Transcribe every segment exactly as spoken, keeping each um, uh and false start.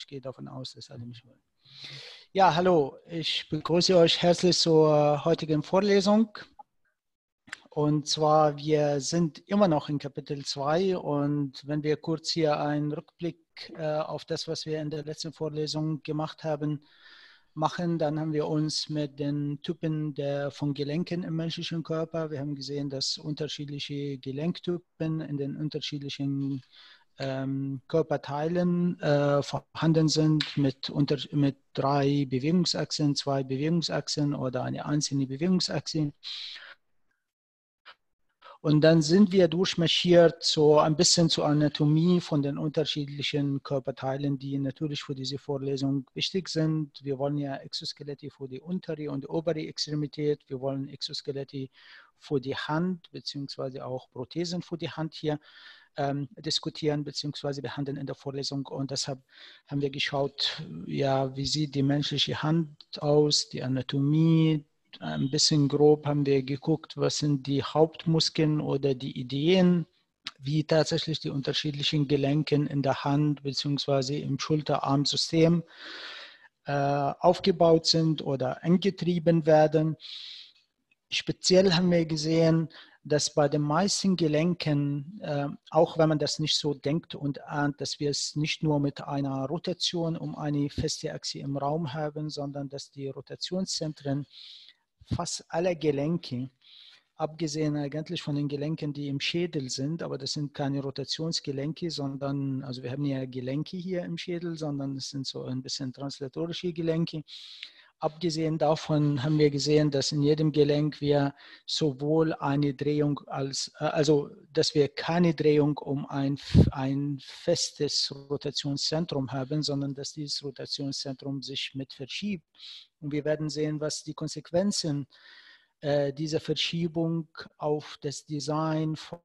ich gehe davon aus, dass alle mich hören. Ja, hallo, ich begrüße euch herzlich zur heutigen Vorlesung. Und zwar, wir sind immer noch in Kapitel zwei und wenn wir kurz hier einen Rückblick äh, auf das, was wir in der letzten Vorlesung gemacht haben, machen, dann haben wir uns mit den Typen der, von Gelenken im menschlichen Körper, wir haben gesehen, dass unterschiedliche Gelenktypen in den unterschiedlichen ähm, Körperteilen äh, vorhanden sind mit, unter, mit drei Bewegungsachsen, zwei Bewegungsachsen oder eine einzelne Bewegungsachse. Und dann sind wir durchmarschiert so ein bisschen zur Anatomie von den unterschiedlichen Körperteilen, die natürlich für diese Vorlesung wichtig sind. Wir wollen ja Exoskelette für die untere und die obere Extremität. Wir wollen Exoskelette für die Hand beziehungsweise auch Prothesen für die Hand hier ähm, diskutieren beziehungsweise behandeln in der Vorlesung. Und deshalb haben wir geschaut, ja, wie sieht die menschliche Hand aus, die Anatomie. Ein bisschen grob haben wir geguckt, was sind die Hauptmuskeln oder die Ideen, wie tatsächlich die unterschiedlichen Gelenken in der Hand bzw. im Schulterarmsystem äh, aufgebaut sind oder angetrieben werden. Speziell haben wir gesehen, dass bei den meisten Gelenken, äh, auch wenn man das nicht so denkt und ahnt, dass wir es nicht nur mit einer Rotation um eine feste Achse im Raum haben, sondern dass die Rotationszentren fast alle Gelenke, abgesehen eigentlich von den Gelenken, die im Schädel sind, aber das sind keine Rotationsgelenke, sondern, also wir haben ja Gelenke hier im Schädel, sondern es sind so ein bisschen translatorische Gelenke. Abgesehen davon haben wir gesehen, dass in jedem Gelenk wir sowohl eine Drehung als, also dass wir keine Drehung um ein, ein festes Rotationszentrum haben, sondern dass dieses Rotationszentrum sich mit verschiebt. Und wir werden sehen, was die Konsequenzen äh, dieser Verschiebung auf das Design von,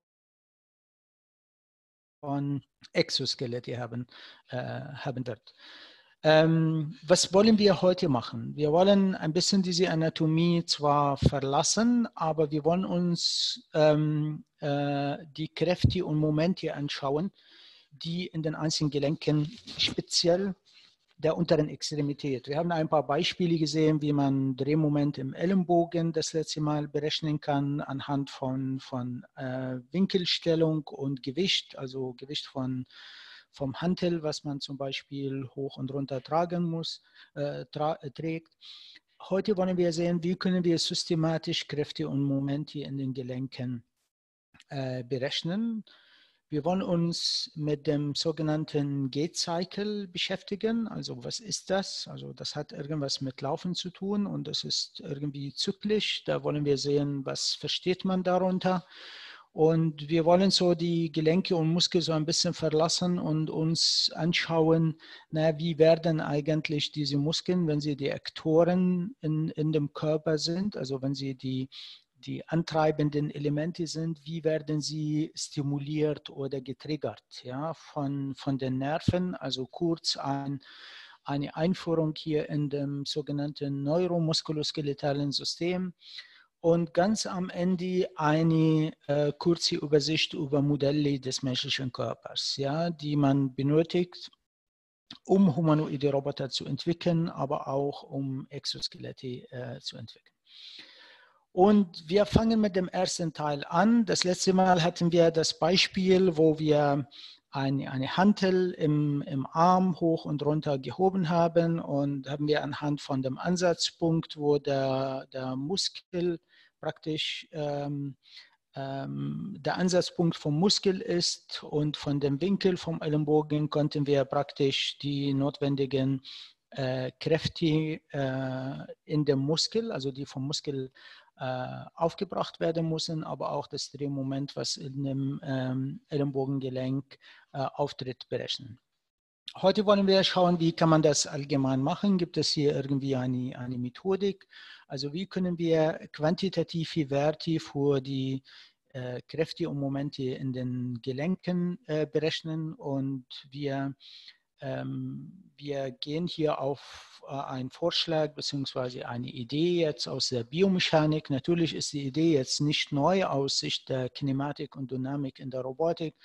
von Exoskelette haben, äh, haben wird. Ähm, was wollen wir heute machen? Wir wollen ein bisschen diese Anatomie zwar verlassen, aber wir wollen uns ähm, äh, die Kräfte und Momente anschauen, die in den einzelnen Gelenken speziell der unteren Extremität. Wir haben ein paar Beispiele gesehen, wie man Drehmoment im Ellenbogen das letzte Mal berechnen kann anhand von, von äh, Winkelstellung und Gewicht, also Gewicht von, vom Hantel, was man zum Beispiel hoch und runter tragen muss, äh, tra trägt. Heute wollen wir sehen, wie können wir systematisch Kräfte und Momente in den Gelenken äh, berechnen. Wir wollen uns mit dem sogenannten Gait Cycle beschäftigen. Also was ist das? Also das hat irgendwas mit Laufen zu tun und das ist irgendwie zyklisch. Da wollen wir sehen, was versteht man darunter. Und wir wollen so die Gelenke und Muskeln so ein bisschen verlassen und uns anschauen, na, wie werden eigentlich diese Muskeln, wenn sie die Aktoren in, in dem Körper sind, also wenn sie die die antreibenden Elemente sind, wie werden sie stimuliert oder getriggert, ja, von, von den Nerven, also kurz ein, eine Einführung hier in dem sogenannten neuromuskuloskeletalen System und ganz am Ende eine äh, kurze Übersicht über Modelle des menschlichen Körpers, ja, die man benötigt, um humanoide Roboter zu entwickeln, aber auch um Exoskelette äh, zu entwickeln. Und wir fangen mit dem ersten Teil an. Das letzte Mal hatten wir das Beispiel, wo wir eine, eine Hantel im, im Arm hoch und runter gehoben haben und haben wir anhand von dem Ansatzpunkt, wo der, der Muskel praktisch ähm, ähm, der Ansatzpunkt vom Muskel ist und von dem Winkel vom Ellenbogen konnten wir praktisch die notwendigen äh, Kräfte äh, in dem Muskel, also die vom Muskel äh, aufgebracht werden müssen, aber auch das Drehmoment, was in dem ähm, Ellenbogengelenk äh, auftritt, berechnen. Heute wollen wir schauen, wie kann man das allgemein machen. Gibt es hier irgendwie eine, eine Methodik? Also wie können wir quantitative Werte für die äh, Kräfte und Momente in den Gelenken äh, berechnen und wir ähm, wir gehen hier auf äh, einen Vorschlag bzw. eine Idee jetzt aus der Biomechanik. Natürlich ist die Idee jetzt nicht neu aus Sicht der Kinematik und Dynamik in der Robotik.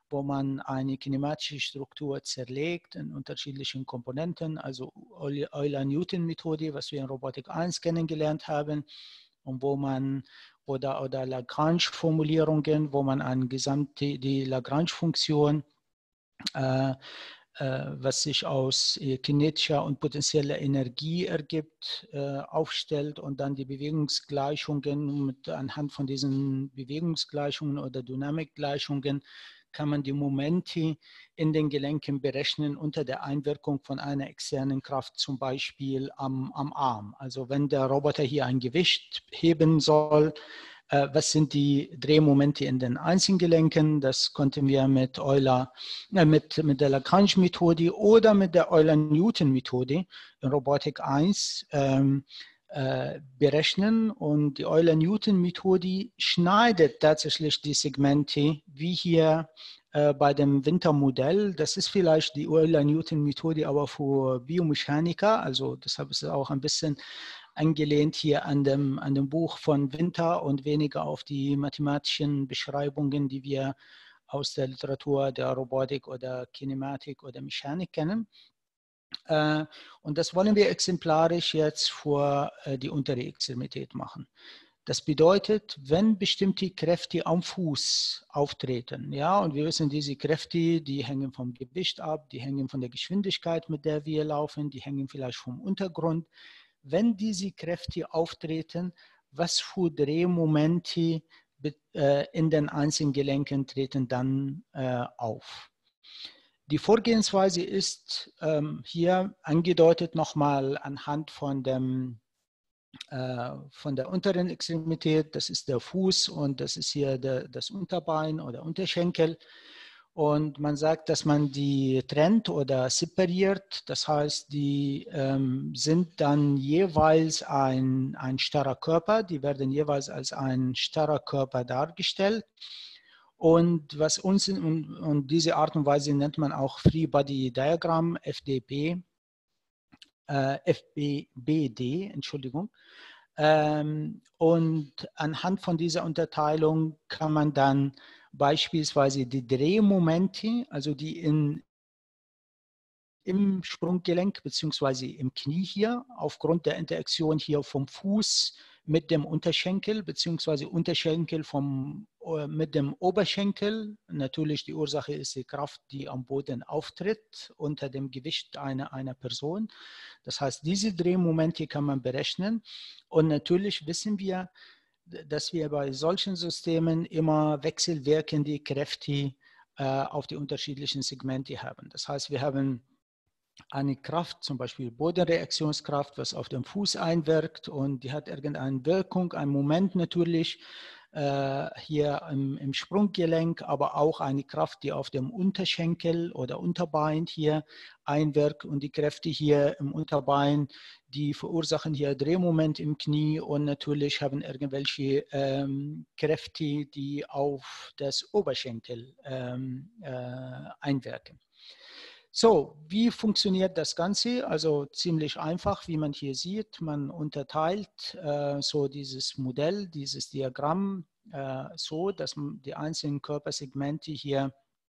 wo man eine kinematische Struktur zerlegt in unterschiedlichen Komponenten, also Euler-Newton-Methode, was wir in Robotik eins kennengelernt haben, und wo man oder, oder Lagrange-Formulierungen, wo man eine gesamte, die Lagrange-Funktion, äh, äh, was sich aus äh, kinetischer und potenzieller Energie ergibt, äh, aufstellt und dann die Bewegungsgleichungen mit, anhand von diesen Bewegungsgleichungen oder Dynamikgleichungen kann man die Momente in den Gelenken berechnen unter der Einwirkung von einer externen Kraft, zum Beispiel am, am Arm. Also wenn der Roboter hier ein Gewicht heben soll, äh, was sind die Drehmomente in den Einzelgelenken? Das konnten wir mit Euler, äh, mit, mit der Lagrange-Methode oder mit der Euler-Newton-Methode in Robotik eins ähm, äh, berechnen. Und die Euler-Newton-Methode schneidet tatsächlich die Segmente, wie hier äh, bei dem Wintermodell. Das ist vielleicht die Euler-Newton-Methode, aber für Biomechaniker. Also deshalb ist es auch ein bisschen angelehnt hier an dem, an dem Buch von Winter und weniger auf die mathematischen Beschreibungen, die wir aus der Literatur der Robotik oder Kinematik oder Mechanik kennen. Äh, und das wollen wir exemplarisch jetzt für äh, die untere Extremität machen. Das bedeutet, wenn bestimmte Kräfte am Fuß auftreten, ja, und wir wissen, diese Kräfte, die hängen vom Gewicht ab, die hängen von der Geschwindigkeit, mit der wir laufen, die hängen vielleicht vom Untergrund. Wenn diese Kräfte auftreten, was für Drehmomente äh, in den einzelnen Gelenken treten dann äh, auf? Die Vorgehensweise ist ähm, hier angedeutet nochmal anhand von dem von der unteren Extremität, das ist der Fuß und das ist hier der, das Unterbein oder Unterschenkel. Und man sagt, dass man die trennt oder separiert. Das heißt, die ähm, sind dann jeweils ein, ein starrer Körper. Die werden jeweils als ein starrer Körper dargestellt. Und, was uns in, und, und diese Art und Weise nennt man auch Free Body Diagram, F D P, äh, F B D, Entschuldigung. Ähm, und anhand von dieser Unterteilung kann man dann beispielsweise die Drehmomente, also die in, im Sprunggelenk bzw. im Knie hier, aufgrund der Interaktion hier vom Fuß mit dem Unterschenkel bzw. Unterschenkel vom, mit dem Oberschenkel. Natürlich die Ursache ist die Kraft, die am Boden auftritt unter dem Gewicht einer, einer Person. Das heißt, diese Drehmomente kann man berechnen. Und natürlich wissen wir, dass wir bei solchen Systemen immer wechselwirkende Kräfte äh, auf die unterschiedlichen Segmente haben. Das heißt, wir haben eine Kraft, zum Beispiel Bodenreaktionskraft, was auf den Fuß einwirkt und die hat irgendeine Wirkung, einen Moment natürlich äh, hier im, im Sprunggelenk, aber auch eine Kraft, die auf dem Unterschenkel oder Unterbein hier einwirkt und die Kräfte hier im Unterbein, die verursachen hier Drehmoment im Knie und natürlich haben irgendwelche ähm, Kräfte, die auf das Oberschenkel ähm, äh, einwirken. So, wie funktioniert das Ganze? Also ziemlich einfach, wie man hier sieht. Man unterteilt äh, so dieses Modell, dieses Diagramm äh, so, dass die einzelnen Körpersegmente hier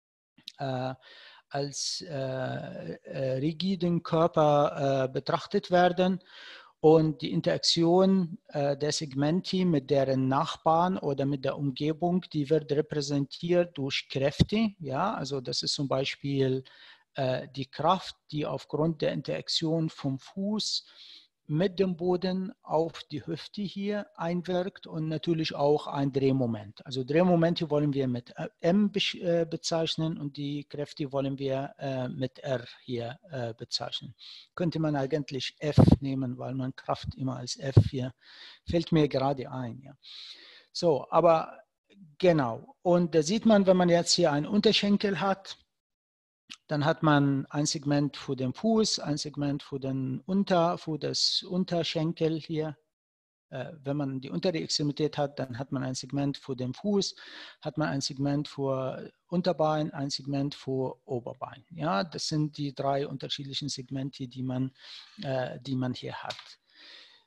äh, als äh, äh, rigiden Körper äh, betrachtet werden. Und die Interaktion äh, der Segmente mit deren Nachbarn oder mit der Umgebung, die wird repräsentiert durch Kräfte. Ja, also das ist zum Beispiel die Kraft, die aufgrund der Interaktion vom Fuß mit dem Boden auf die Hüfte hier einwirkt und natürlich auch ein Drehmoment. Also Drehmomente wollen wir mit M bezeichnen und die Kräfte wollen wir mit R hier bezeichnen. Könnte man eigentlich F nehmen, weil man Kraft immer als F hier, fällt mir gerade ein. Ja. So, aber genau. Und da sieht man, wenn man jetzt hier einen Unterschenkel hat, dann hat man ein Segment für den Fuß, ein Segment für, den Unter, für das Unterschenkel hier. Äh, wenn man die untere Extremität hat, dann hat man ein Segment für den Fuß, hat man ein Segment für Unterbein, ein Segment für Oberbein. Ja, das sind die drei unterschiedlichen Segmente, die man, äh, die man hier hat.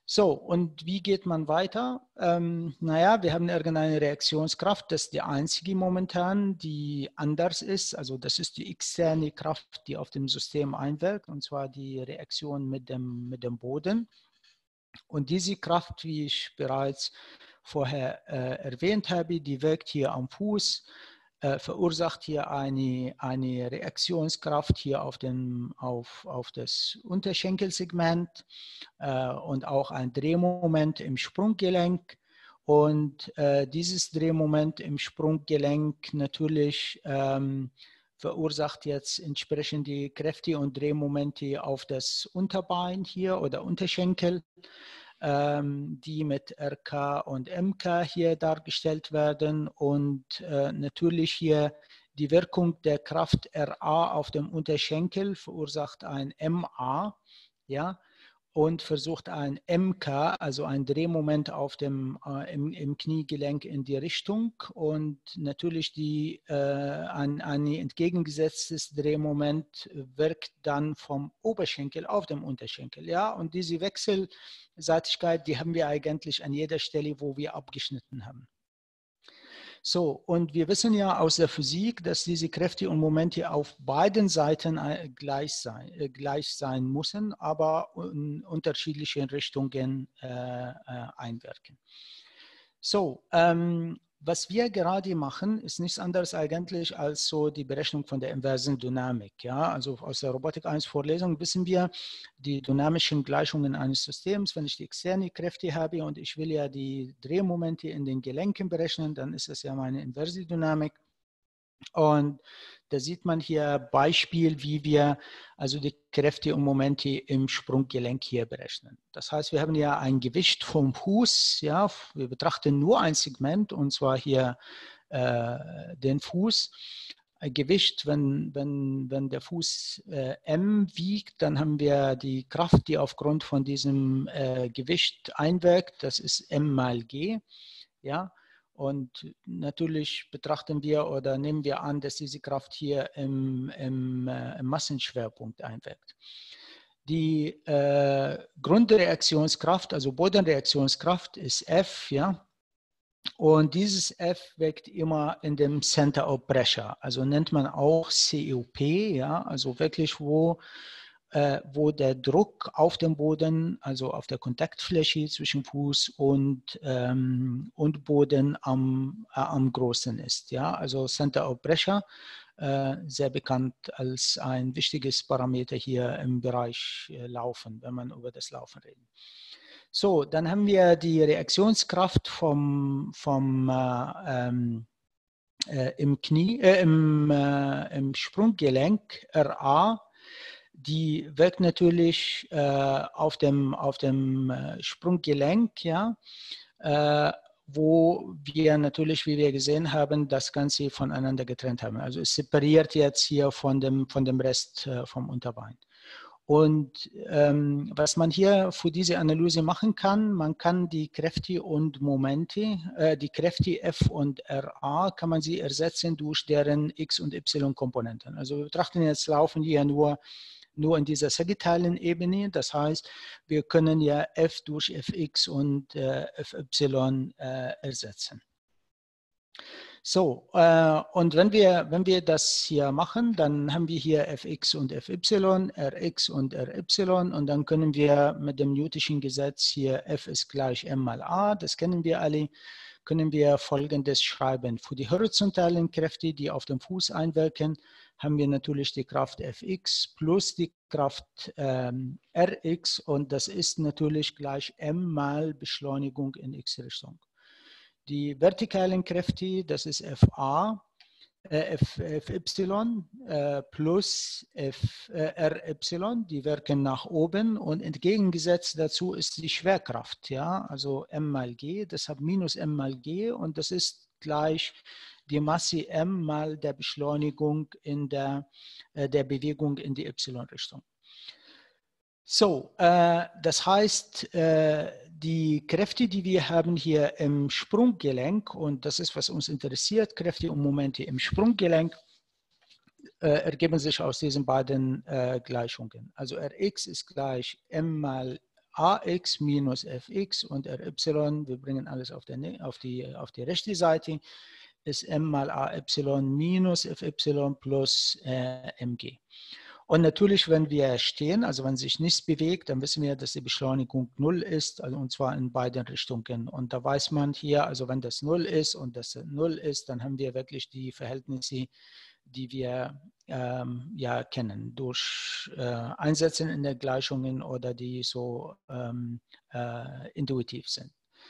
So, und wie geht man weiter? Ähm, naja, wir haben irgendeine Reaktionskraft, das ist die einzige momentan, die anders ist. Also das ist die externe Kraft, die auf dem System einwirkt, und zwar die Reaktion mit dem, mit dem Boden. Und diese Kraft, wie ich bereits vorher äh, erwähnt habe, die wirkt hier am Fuß, äh, verursacht hier eine, eine Reaktionskraft hier auf, den, auf, auf das Unterschenkelsegment äh, und auch ein Drehmoment im Sprunggelenk. Und äh, dieses Drehmoment im Sprunggelenk natürlich ähm, verursacht jetzt entsprechend die Kräfte und Drehmomente auf das Unterbein hier oder Unterschenkel, ähm, die mit R K und M K hier dargestellt werden, und äh, natürlich hier die Wirkung der Kraft R A auf dem Unterschenkel verursacht ein M A, ja, und versucht ein M K, also ein Drehmoment auf dem, äh, im, im Kniegelenk in die Richtung, und natürlich die, äh, ein, ein entgegengesetztes Drehmoment wirkt dann vom Oberschenkel auf dem Unterschenkel. Ja? Und diese Wechselseitigkeit, die haben wir eigentlich an jeder Stelle, wo wir abgeschnitten haben. So, und wir wissen ja aus der Physik, dass diese Kräfte und Momente auf beiden Seiten gleich sein, äh, gleich sein müssen, aber in unterschiedlichen Richtungen äh, äh, einwirken. So, ähm, was wir gerade machen, ist nichts anderes eigentlich als so die Berechnung von der inversen Dynamik. Ja? Also aus der Robotik eins Vorlesung wissen wir die dynamischen Gleichungen eines Systems. Wenn ich die externe Kräfte habe und ich will ja die Drehmomente in den Gelenken berechnen, dann ist das ja meine inverse Dynamik. Und da sieht man hier Beispiel, wie wir also die Kräfte und Momente im Sprunggelenk hier berechnen. Das heißt, wir haben ja ein Gewicht vom Fuß. Ja, wir betrachten nur ein Segment, und zwar hier äh, den Fuß. Ein Gewicht, wenn, wenn, wenn der Fuß äh, M wiegt, dann haben wir die Kraft, die aufgrund von diesem äh, Gewicht einwirkt. Das ist M mal G. Ja. Und natürlich betrachten wir oder nehmen wir an, dass diese Kraft hier im, im, äh, im Massenschwerpunkt einwirkt. Die äh, Grundreaktionskraft, also Bodenreaktionskraft, ist F, ja. Und dieses F wirkt immer in dem Center of Pressure, also nennt man auch C O P, ja, also wirklich, wo äh, wo der Druck auf dem Boden, also auf der Kontaktfläche zwischen Fuß und, ähm, und Boden am, äh, am größten ist. Ja? Also Center of Pressure, äh, sehr bekannt als ein wichtiges Parameter hier im Bereich äh, Laufen, wenn man über das Laufen redet. So, dann haben wir die Reaktionskraft vom, vom äh, ähm, äh, im Knie, äh, im, äh, im Sprunggelenk R A. Die wirkt natürlich äh, auf dem, auf dem äh, Sprunggelenk, ja, äh, wo wir natürlich, wie wir gesehen haben, das Ganze voneinander getrennt haben. Also es separiert jetzt hier von dem, von dem Rest äh, vom Unterbein. Und ähm, was man hier für diese Analyse machen kann, man kann die Kräfte und Momente, äh, die Kräfte F und R A, kann man sie ersetzen durch deren X- und Y-Komponenten. Also wir betrachten jetzt Laufen hier nur nur in dieser sagittalen Ebene. Das heißt, wir können ja F durch Fx und äh, Fy äh, ersetzen. So, äh, und wenn wir, wenn wir das hier machen, dann haben wir hier Fx und Fy, Rx und Ry, und dann können wir mit dem Newtonschen Gesetz hier F ist gleich m mal a, das kennen wir alle, können wir Folgendes schreiben. Für die horizontalen Kräfte, die auf den Fuß einwirken, haben wir natürlich die Kraft Fx plus die Kraft ähm, Rx, und das ist natürlich gleich m mal Beschleunigung in x-Richtung. Die vertikalen Kräfte, das ist Fa, äh, Fy äh, plus F, äh, Ry, die wirken nach oben, und entgegengesetzt dazu ist die Schwerkraft, ja, also m mal g, deshalb minus m mal g, und das ist gleich die Masse m mal der Beschleunigung in der, äh, der Bewegung in die y-Richtung. So, äh, das heißt, äh, die Kräfte, die wir haben hier im Sprunggelenk, und das ist, was uns interessiert, Kräfte und Momente im Sprunggelenk, äh, ergeben sich aus diesen beiden äh, Gleichungen. Also Rx ist gleich m mal ax minus fx und ry, wir bringen alles auf, der, auf, die, auf die rechte Seite, ist m mal ay minus fy plus äh, mg. Und natürlich, wenn wir stehen, also wenn sich nichts bewegt, dann wissen wir, dass die Beschleunigung null ist, also und zwar in beiden Richtungen. Und da weiß man hier, also wenn das null ist und das null ist, dann haben wir wirklich die Verhältnisse, die wir ähm, ja kennen, durch äh, Einsetzen in der Gleichungen oder die so ähm, äh, intuitiv sind.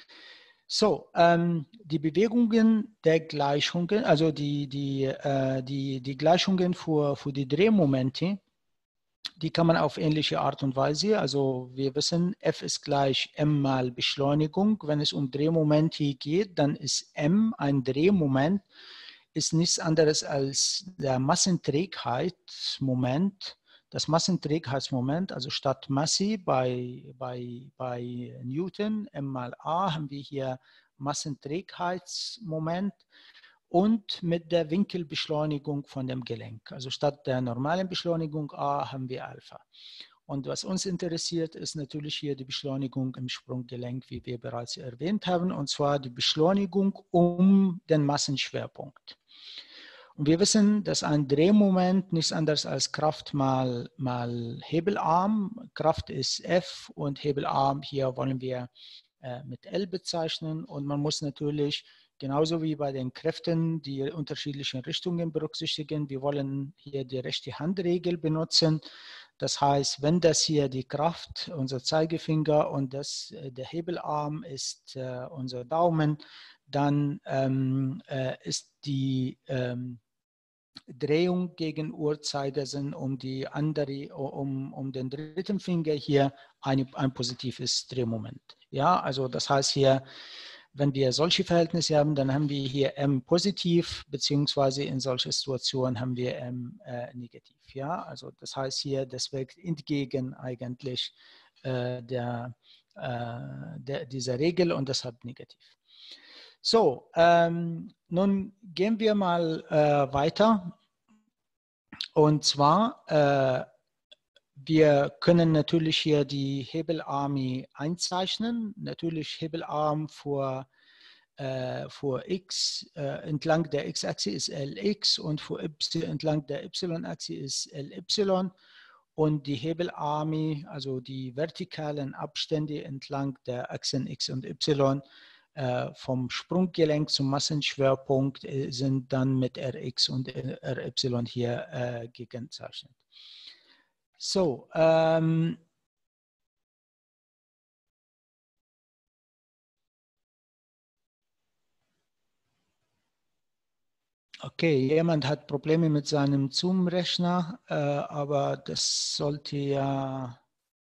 So, ähm, die Bewegungen der Gleichungen, also die, die, äh, die, die Gleichungen für, für die Drehmomente, die kann man auf ähnliche Art und Weise, also wir wissen, F ist gleich m mal Beschleunigung. Wenn es um Drehmomente geht, dann ist m ein Drehmoment, ist nichts anderes als der Massenträgheitsmoment. Das Massenträgheitsmoment, also statt Masse bei, bei, bei Newton, m mal a, haben wir hier Massenträgheitsmoment und mit der Winkelbeschleunigung von dem Gelenk. Also statt der normalen Beschleunigung a haben wir Alpha. Und was uns interessiert, ist natürlich hier die Beschleunigung im Sprunggelenk, wie wir bereits erwähnt haben, und zwar die Beschleunigung um den Massenschwerpunkt. Und wir wissen, dass ein Drehmoment nichts anderes als Kraft mal, mal Hebelarm. Kraft ist F und Hebelarm hier wollen wir äh, mit L bezeichnen. Und man muss natürlich genauso wie bei den Kräften die unterschiedlichen Richtungen berücksichtigen. Wir wollen hier die rechte Handregel benutzen. Das heißt, wenn das hier die Kraft, unser Zeigefinger und das, der Hebelarm ist äh, unser Daumen, dann ähm, äh, ist die ähm, Drehung gegen Uhrzeigersinn um die andere, um, um den dritten Finger hier eine, ein positives Drehmoment. Ja, also das heißt hier, wenn wir solche Verhältnisse haben, dann haben wir hier m positiv, beziehungsweise in solchen Situationen haben wir m äh, negativ. Ja, also das heißt hier, das wirkt entgegen eigentlich äh, der, äh, der, dieser Regel und deshalb negativ. So, ähm, nun gehen wir mal äh, weiter. Und zwar, äh, wir können natürlich hier die Hebelarme einzeichnen. Natürlich Hebelarm für, äh, für x äh, entlang der x-Achse ist Lx und für y entlang der y-Achse ist Ly. Und die Hebelarme, also die vertikalen Abstände entlang der Achsen x und y, vom Sprunggelenk zum Massenschwerpunkt sind dann mit Rx und Ry hier äh, gekennzeichnet. So, ähm, okay, jemand hat Probleme mit seinem Zoom-Rechner, äh, aber das sollte ja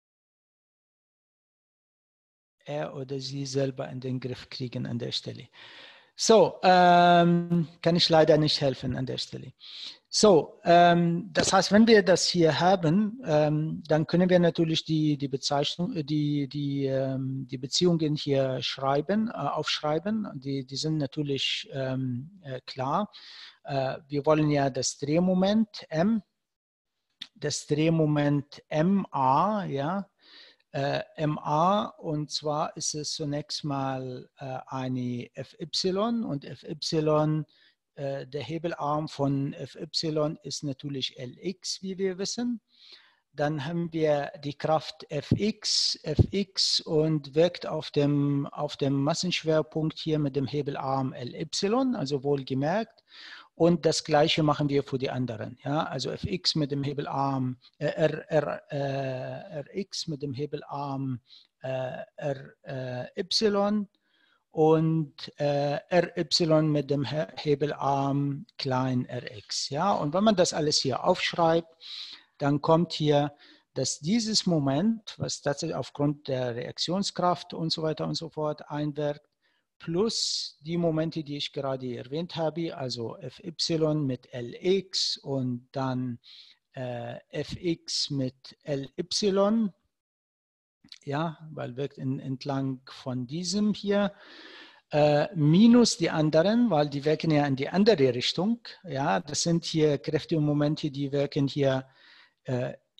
er oder sie selber in den Griff kriegen an der Stelle. So, ähm, kann ich leider nicht helfen an der Stelle. So, ähm, das heißt, wenn wir das hier haben, ähm, dann können wir natürlich die, die Bezeichnung, die, die, ähm, die Beziehungen hier schreiben, äh, aufschreiben. Die, die sind natürlich ähm, äh, klar. Äh, wir wollen ja das Drehmoment M, das Drehmoment M A, ja, Äh, M A, und zwar ist es zunächst mal äh, eine F Y und F Y, äh, der Hebelarm von F Y ist natürlich L X, wie wir wissen. Dann haben wir die Kraft F X, F X und wirkt auf dem, auf dem Massenschwerpunkt hier mit dem Hebelarm L Y, also wohlgemerkt. Und das Gleiche machen wir für die anderen. Ja? Also Fx mit dem Hebelarm, äh, R, R, äh, Rx mit dem Hebelarm äh, Ry und äh, Ry mit dem Hebelarm klein Rx. Ja? Und wenn man das alles hier aufschreibt, dann kommt hier, dass dieses Moment, was tatsächlich aufgrund der Reaktionskraft und so weiter und so fort einwirkt, plus die Momente, die ich gerade erwähnt habe, also Fy mit Lx und dann äh, Fx mit Ly, ja, weil wirkt in, entlang von diesem hier, äh, minus die anderen, weil die wirken ja in die andere Richtung. Ja, das sind hier Kräfte und Momente, die wirken hier äh,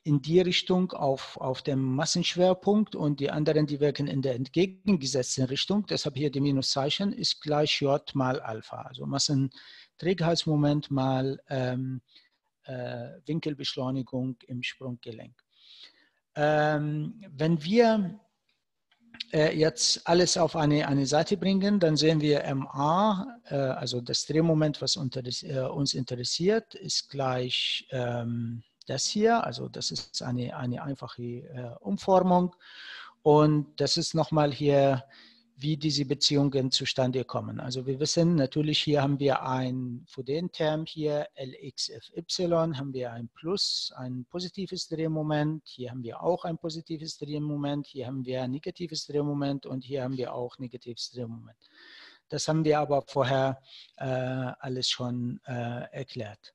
in die Richtung auf, auf dem Massenschwerpunkt und die anderen, die wirken in der entgegengesetzten Richtung. Deshalb hier die Minuszeichen ist gleich J mal Alpha. Also Massenträgheitsmoment mal ähm, äh, Winkelbeschleunigung im Sprunggelenk. Ähm, wenn wir äh, jetzt alles auf eine, eine Seite bringen, dann sehen wir M A, äh, also das Drehmoment, was unter das, äh, uns interessiert, ist gleich ähm, das hier. Also das ist eine, eine einfache äh, Umformung. Und das ist nochmal hier, wie diese Beziehungen zustande kommen. Also wir wissen natürlich, hier haben wir ein, für den Term hier, L X F Y, haben wir ein Plus, ein positives Drehmoment. Hier haben wir auch ein positives Drehmoment. Hier haben wir ein negatives Drehmoment und hier haben wir auch negatives Drehmoment. Das haben wir aber vorher äh, alles schon äh, erklärt.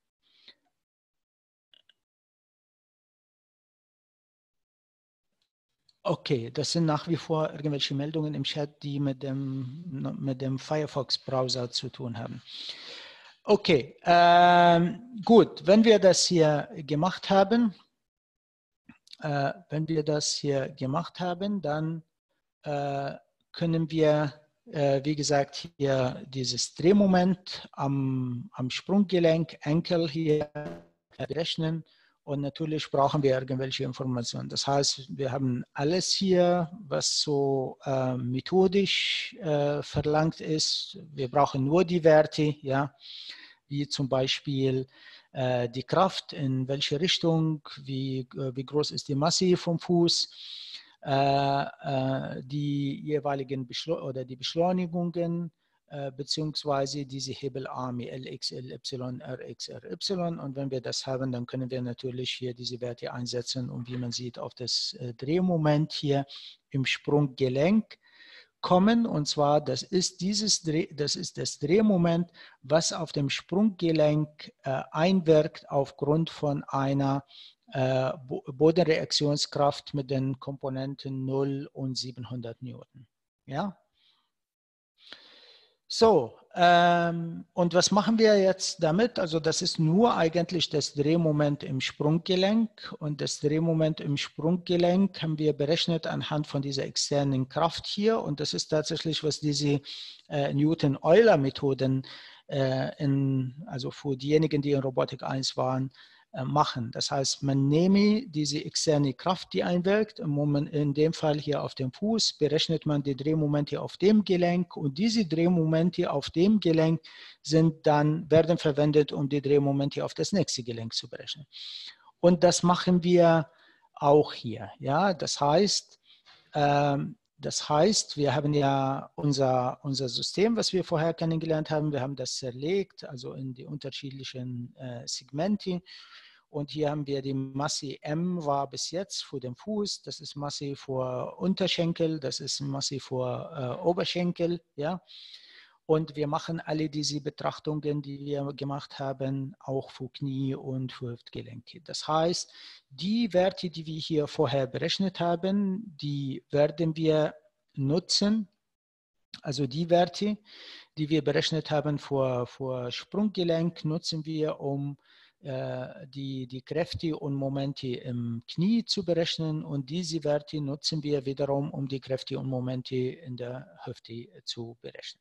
Okay, das sind nach wie vor irgendwelche Meldungen im Chat, die mit dem, mit dem Firefox-Browser zu tun haben. Okay, ähm, gut, wenn wir das hier gemacht haben, äh, wenn wir das hier gemacht haben, dann äh, können wir, äh, wie gesagt, hier dieses Drehmoment am, am Sprunggelenk, Enkel hier berechnen. Und natürlich brauchen wir irgendwelche Informationen. Das heißt, wir haben alles hier, was so äh, methodisch äh, verlangt ist. Wir brauchen nur die Werte, ja, wie zum Beispiel äh, die Kraft, in welche Richtung, wie, äh, wie groß ist die Masse vom Fuß, äh, äh, die jeweiligen Beschle oder die Beschleunigungen, beziehungsweise diese Hebelarme L X, L Y, R X, R Y. Und wenn wir das haben, dann können wir natürlich hier diese Werte einsetzen und wie man sieht, auf das Drehmoment hier im Sprunggelenk kommen. Und zwar, das ist, dieses Dreh, das, ist das Drehmoment, was auf dem Sprunggelenk äh, einwirkt aufgrund von einer äh, Bodenreaktionskraft mit den Komponenten null und siebenhundert Newton. Ja? So, ähm, und was machen wir jetzt damit? Also das ist nur eigentlich das Drehmoment im Sprunggelenk und das Drehmoment im Sprunggelenk haben wir berechnet anhand von dieser externen Kraft hier und das ist tatsächlich, was diese äh, Newton-Euler-Methoden äh, in, also für diejenigen, die in Robotik eins waren, machen. Das heißt, man nehme diese externe Kraft, die einwirkt, im Moment, in dem Fall hier auf dem Fuß, berechnet man die Drehmomente auf dem Gelenk und diese Drehmomente auf dem Gelenk sind dann, werden verwendet, um die Drehmomente auf das nächste Gelenk zu berechnen. Und das machen wir auch hier. Ja? Das heißt, ähm, das heißt, wir haben ja unser, unser System, was wir vorher kennengelernt haben, wir haben das zerlegt, also in die unterschiedlichen äh, Segmente. Und hier haben wir die Masse M war bis jetzt für den Fuß, das ist Masse für Unterschenkel, das ist Masse für äh, Oberschenkel. Ja? Und wir machen alle diese Betrachtungen, die wir gemacht haben, auch für Knie und für Hüftgelenke. Das heißt, die Werte, die wir hier vorher berechnet haben, die werden wir nutzen. Also die Werte, die wir berechnet haben für, für Sprunggelenk, nutzen wir, um äh, die, die Kräfte und Momente im Knie zu berechnen. Und diese Werte nutzen wir wiederum, um die Kräfte und Momente in der Hüfte zu berechnen.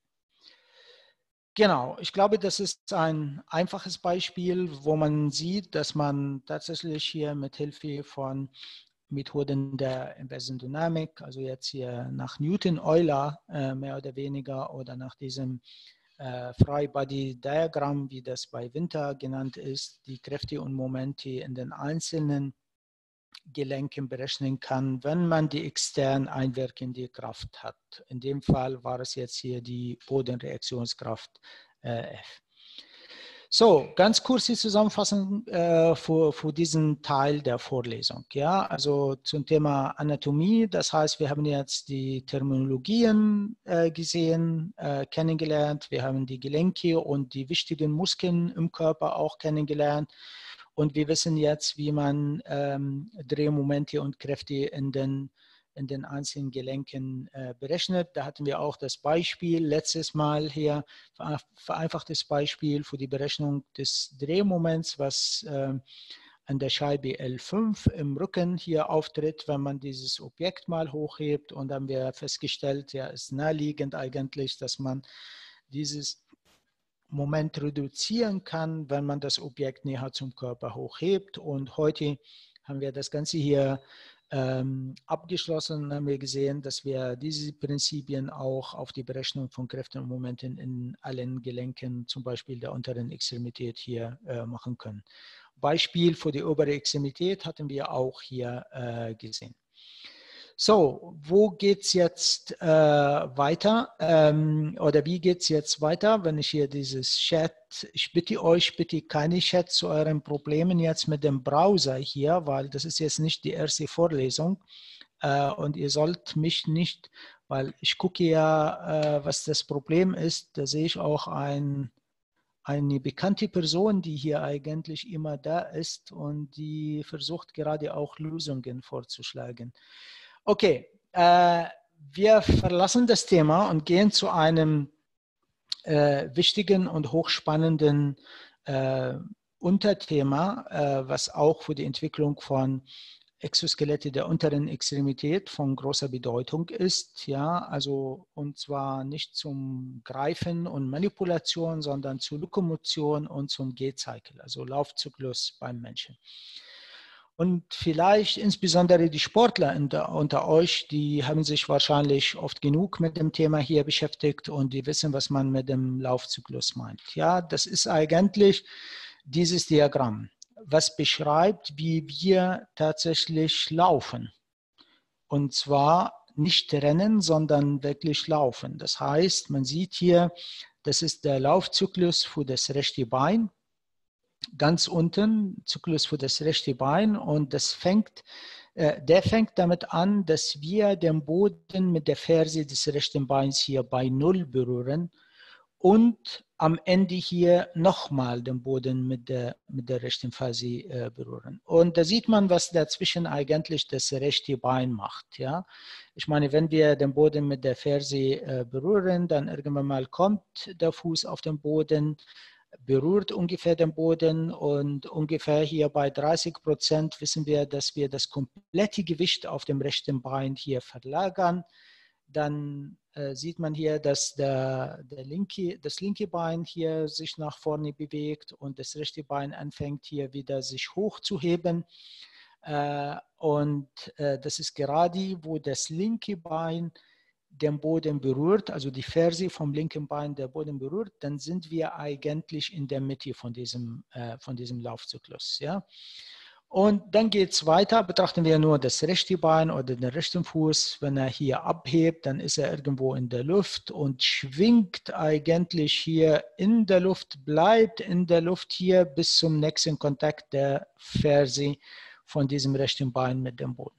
Genau, ich glaube, das ist ein einfaches Beispiel, wo man sieht, dass man tatsächlich hier mit Hilfe von Methoden der inversen Dynamik, also jetzt hier nach Newton-Euler äh, mehr oder weniger oder nach diesem äh, Free-Body-Diagramm, wie das bei Winter genannt ist, die Kräfte und Momente in den einzelnen Gelenken berechnen kann, wenn man die extern einwirkende Kraft hat. In dem Fall war es jetzt hier die Bodenreaktionskraft äh, F. So, ganz kurz die Zusammenfassung äh, für, für diesen Teil der Vorlesung. Ja, also zum Thema Anatomie, das heißt, wir haben jetzt die Terminologien äh, gesehen, äh, kennengelernt, wir haben die Gelenke und die wichtigen Muskeln im Körper auch kennengelernt. Und wir wissen jetzt, wie man ähm, Drehmomente und Kräfte in den, in den einzelnen Gelenken äh, berechnet. Da hatten wir auch das Beispiel letztes Mal hier, vereinfachtes Beispiel für die Berechnung des Drehmoments, was äh, an der Scheibe L fünf im Rücken hier auftritt, wenn man dieses Objekt mal hochhebt. Und dann haben wir festgestellt, ja, ist naheliegend eigentlich, dass man dieses Moment reduzieren kann, wenn man das Objekt näher zum Körper hochhebt. Und heute haben wir das Ganze hier ähm, abgeschlossen und haben wir gesehen, dass wir diese Prinzipien auch auf die Berechnung von Kräften und Momenten in allen Gelenken, zum Beispiel der unteren Extremität, hier äh, machen können. Beispiel für die obere Extremität hatten wir auch hier äh, gesehen. So, wo geht es jetzt äh, weiter? Ähm, oder wie geht es jetzt weiter, wenn ich hier dieses Chat, ich bitte euch, bitte keine Chat zu euren Problemen jetzt mit dem Browser hier, weil das ist jetzt nicht die erste Vorlesung äh, und ihr sollt mich nicht, weil ich gucke ja, äh, was das Problem ist, da sehe ich auch ein, eine bekannte Person, die hier eigentlich immer da ist und die versucht gerade auch Lösungen vorzuschlagen. Okay, äh, wir verlassen das Thema und gehen zu einem äh, wichtigen und hochspannenden äh, Unterthema, äh, was auch für die Entwicklung von Exoskelette der unteren Extremität von großer Bedeutung ist. Ja, also und zwar nicht zum Greifen und Manipulation, sondern zur Lokomotion und zum Gehcycle, also Laufzyklus beim Menschen. Und vielleicht insbesondere die Sportler der, unter euch, die haben sich wahrscheinlich oft genug mit dem Thema hier beschäftigt und die wissen, was man mit dem Laufzyklus meint. Ja, das ist eigentlich dieses Diagramm, was beschreibt, wie wir tatsächlich laufen. Und zwar nicht rennen, sondern wirklich laufen. Das heißt, man sieht hier, das ist der Laufzyklus für das rechte Bein. Ganz unten, Zyklus für das rechte Bein, und das fängt, äh, der fängt damit an, dass wir den Boden mit der Ferse des rechten Beins hier bei Null berühren und am Ende hier nochmal den Boden mit der, mit der rechten Ferse äh, berühren. Und da sieht man, was dazwischen eigentlich das rechte Bein macht. Ja? Ich meine, wenn wir den Boden mit der Ferse äh, berühren, dann irgendwann mal kommt der Fuß auf den Boden, berührt ungefähr den Boden und ungefähr hier bei dreißig Prozent wissen wir, dass wir das komplette Gewicht auf dem rechten Bein hier verlagern. Dann äh, sieht man hier, dass der, der linke, das linke Bein hier sich nach vorne bewegt und das rechte Bein anfängt hier wieder sich hochzuheben. Äh, und äh, das ist gerade, wo das linke Bein den Boden berührt, also die Ferse vom linken Bein der Boden berührt, dann sind wir eigentlich in der Mitte von diesem, äh, von diesem Laufzyklus. Ja? Und dann geht es weiter, betrachten wir nur das rechte Bein oder den rechten Fuß. Wenn er hier abhebt, dann ist er irgendwo in der Luft und schwingt eigentlich hier in der Luft, bleibt in der Luft hier bis zum nächsten Kontakt der Ferse von diesem rechten Bein mit dem Boden.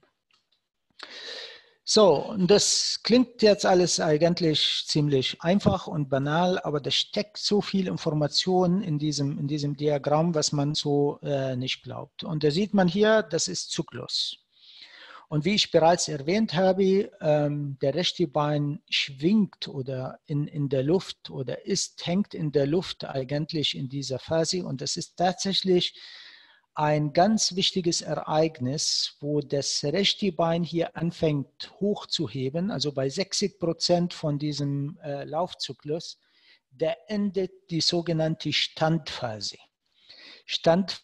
So, und das klingt jetzt alles eigentlich ziemlich einfach und banal, aber da steckt so viel Information in diesem, in diesem Diagramm, was man so äh, nicht glaubt. Und da sieht man hier, das ist Zyklus. Und wie ich bereits erwähnt habe, ähm, der rechte Bein schwingt oder in, in der Luft oder ist, hängt in der Luft eigentlich in dieser Phase. Und das ist tatsächlich ein ganz wichtiges Ereignis, wo das rechte Bein hier anfängt hochzuheben, also bei sechzig Prozent von diesem äh, Laufzyklus, da endet die sogenannte Standphase. Standphase,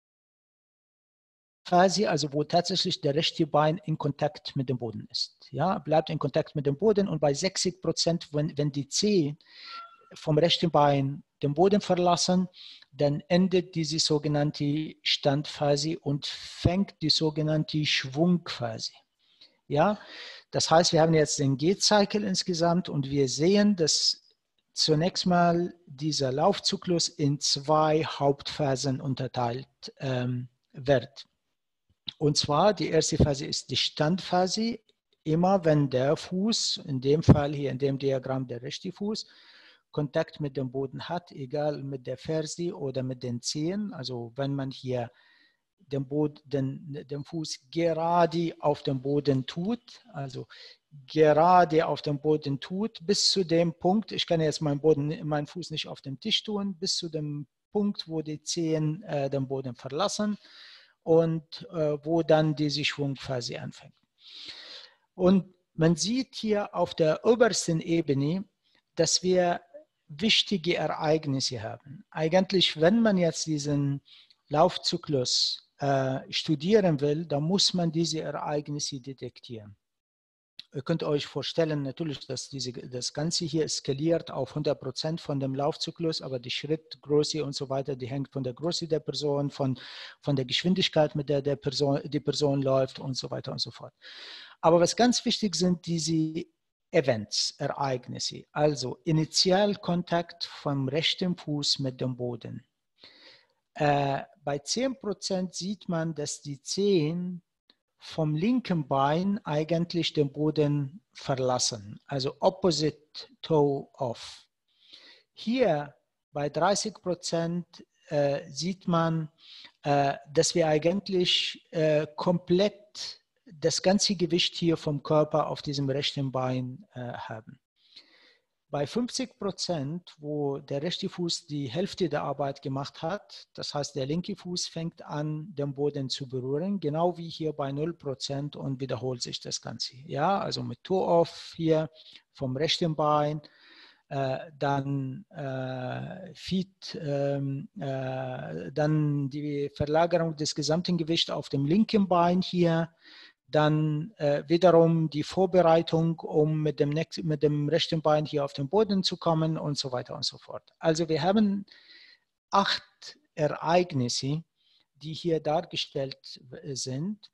also wo tatsächlich der rechte Bein in Kontakt mit dem Boden ist. Ja, bleibt in Kontakt mit dem Boden und bei sechzig Prozent, wenn, wenn die Zehen vom rechten Bein den Boden verlassen, dann endet diese sogenannte Standphase und fängt die sogenannte Schwungphase. Ja, das heißt, wir haben jetzt den Gehcycle insgesamt und wir sehen, dass zunächst mal dieser Laufzyklus in zwei Hauptphasen unterteilt ähm, wird. Und zwar die erste Phase ist die Standphase, immer wenn der Fuß, in dem Fall hier in dem Diagramm der rechte Fuß, Kontakt mit dem Boden hat, egal mit der Ferse oder mit den Zehen. Also wenn man hier den, Boden, den, den Fuß gerade auf dem Boden tut, also gerade auf dem Boden tut, bis zu dem Punkt, ich kann jetzt meinen, Boden, meinen Fuß nicht auf dem Tisch tun, bis zu dem Punkt, wo die Zehen äh, den Boden verlassen. und äh, wo dann diese Schwungphase anfängt. Und man sieht hier auf der obersten Ebene, dass wir wichtige Ereignisse haben. Eigentlich, wenn man jetzt diesen Laufzyklus äh, studieren will, dann muss man diese Ereignisse detektieren. Ihr könnt euch vorstellen, natürlich, dass diese, das Ganze hier skaliert auf hundert Prozent von dem Laufzyklus, aber die Schrittgröße und so weiter, die hängt von der Größe der Person, von, von der Geschwindigkeit, mit der, der Person, die Person läuft und so weiter und so fort. Aber was ganz wichtig sind, diese Events, Ereignisse, also Initialkontakt vom rechten Fuß mit dem Boden. Äh, bei zehn Prozent sieht man, dass die Zehen vom linken Bein eigentlich den Boden verlassen, also opposite toe off. Hier bei dreißig Prozent äh, sieht man, äh, dass wir eigentlich äh, komplett das ganze Gewicht hier vom Körper auf diesem rechten Bein äh, haben. Bei fünfzig Prozent, wo der rechte Fuß die Hälfte der Arbeit gemacht hat, das heißt, der linke Fuß fängt an, den Boden zu berühren, genau wie hier bei null Prozent und wiederholt sich das Ganze. Ja, also mit Toe-Off hier vom rechten Bein, äh, dann äh, Feet, äh, äh, dann die Verlagerung des gesamten Gewichts auf dem linken Bein hier, dann äh, wiederum die Vorbereitung, um mit dem, mit dem rechten Bein hier auf den Boden zu kommen und so weiter und so fort. Also wir haben acht Ereignisse, die hier dargestellt sind,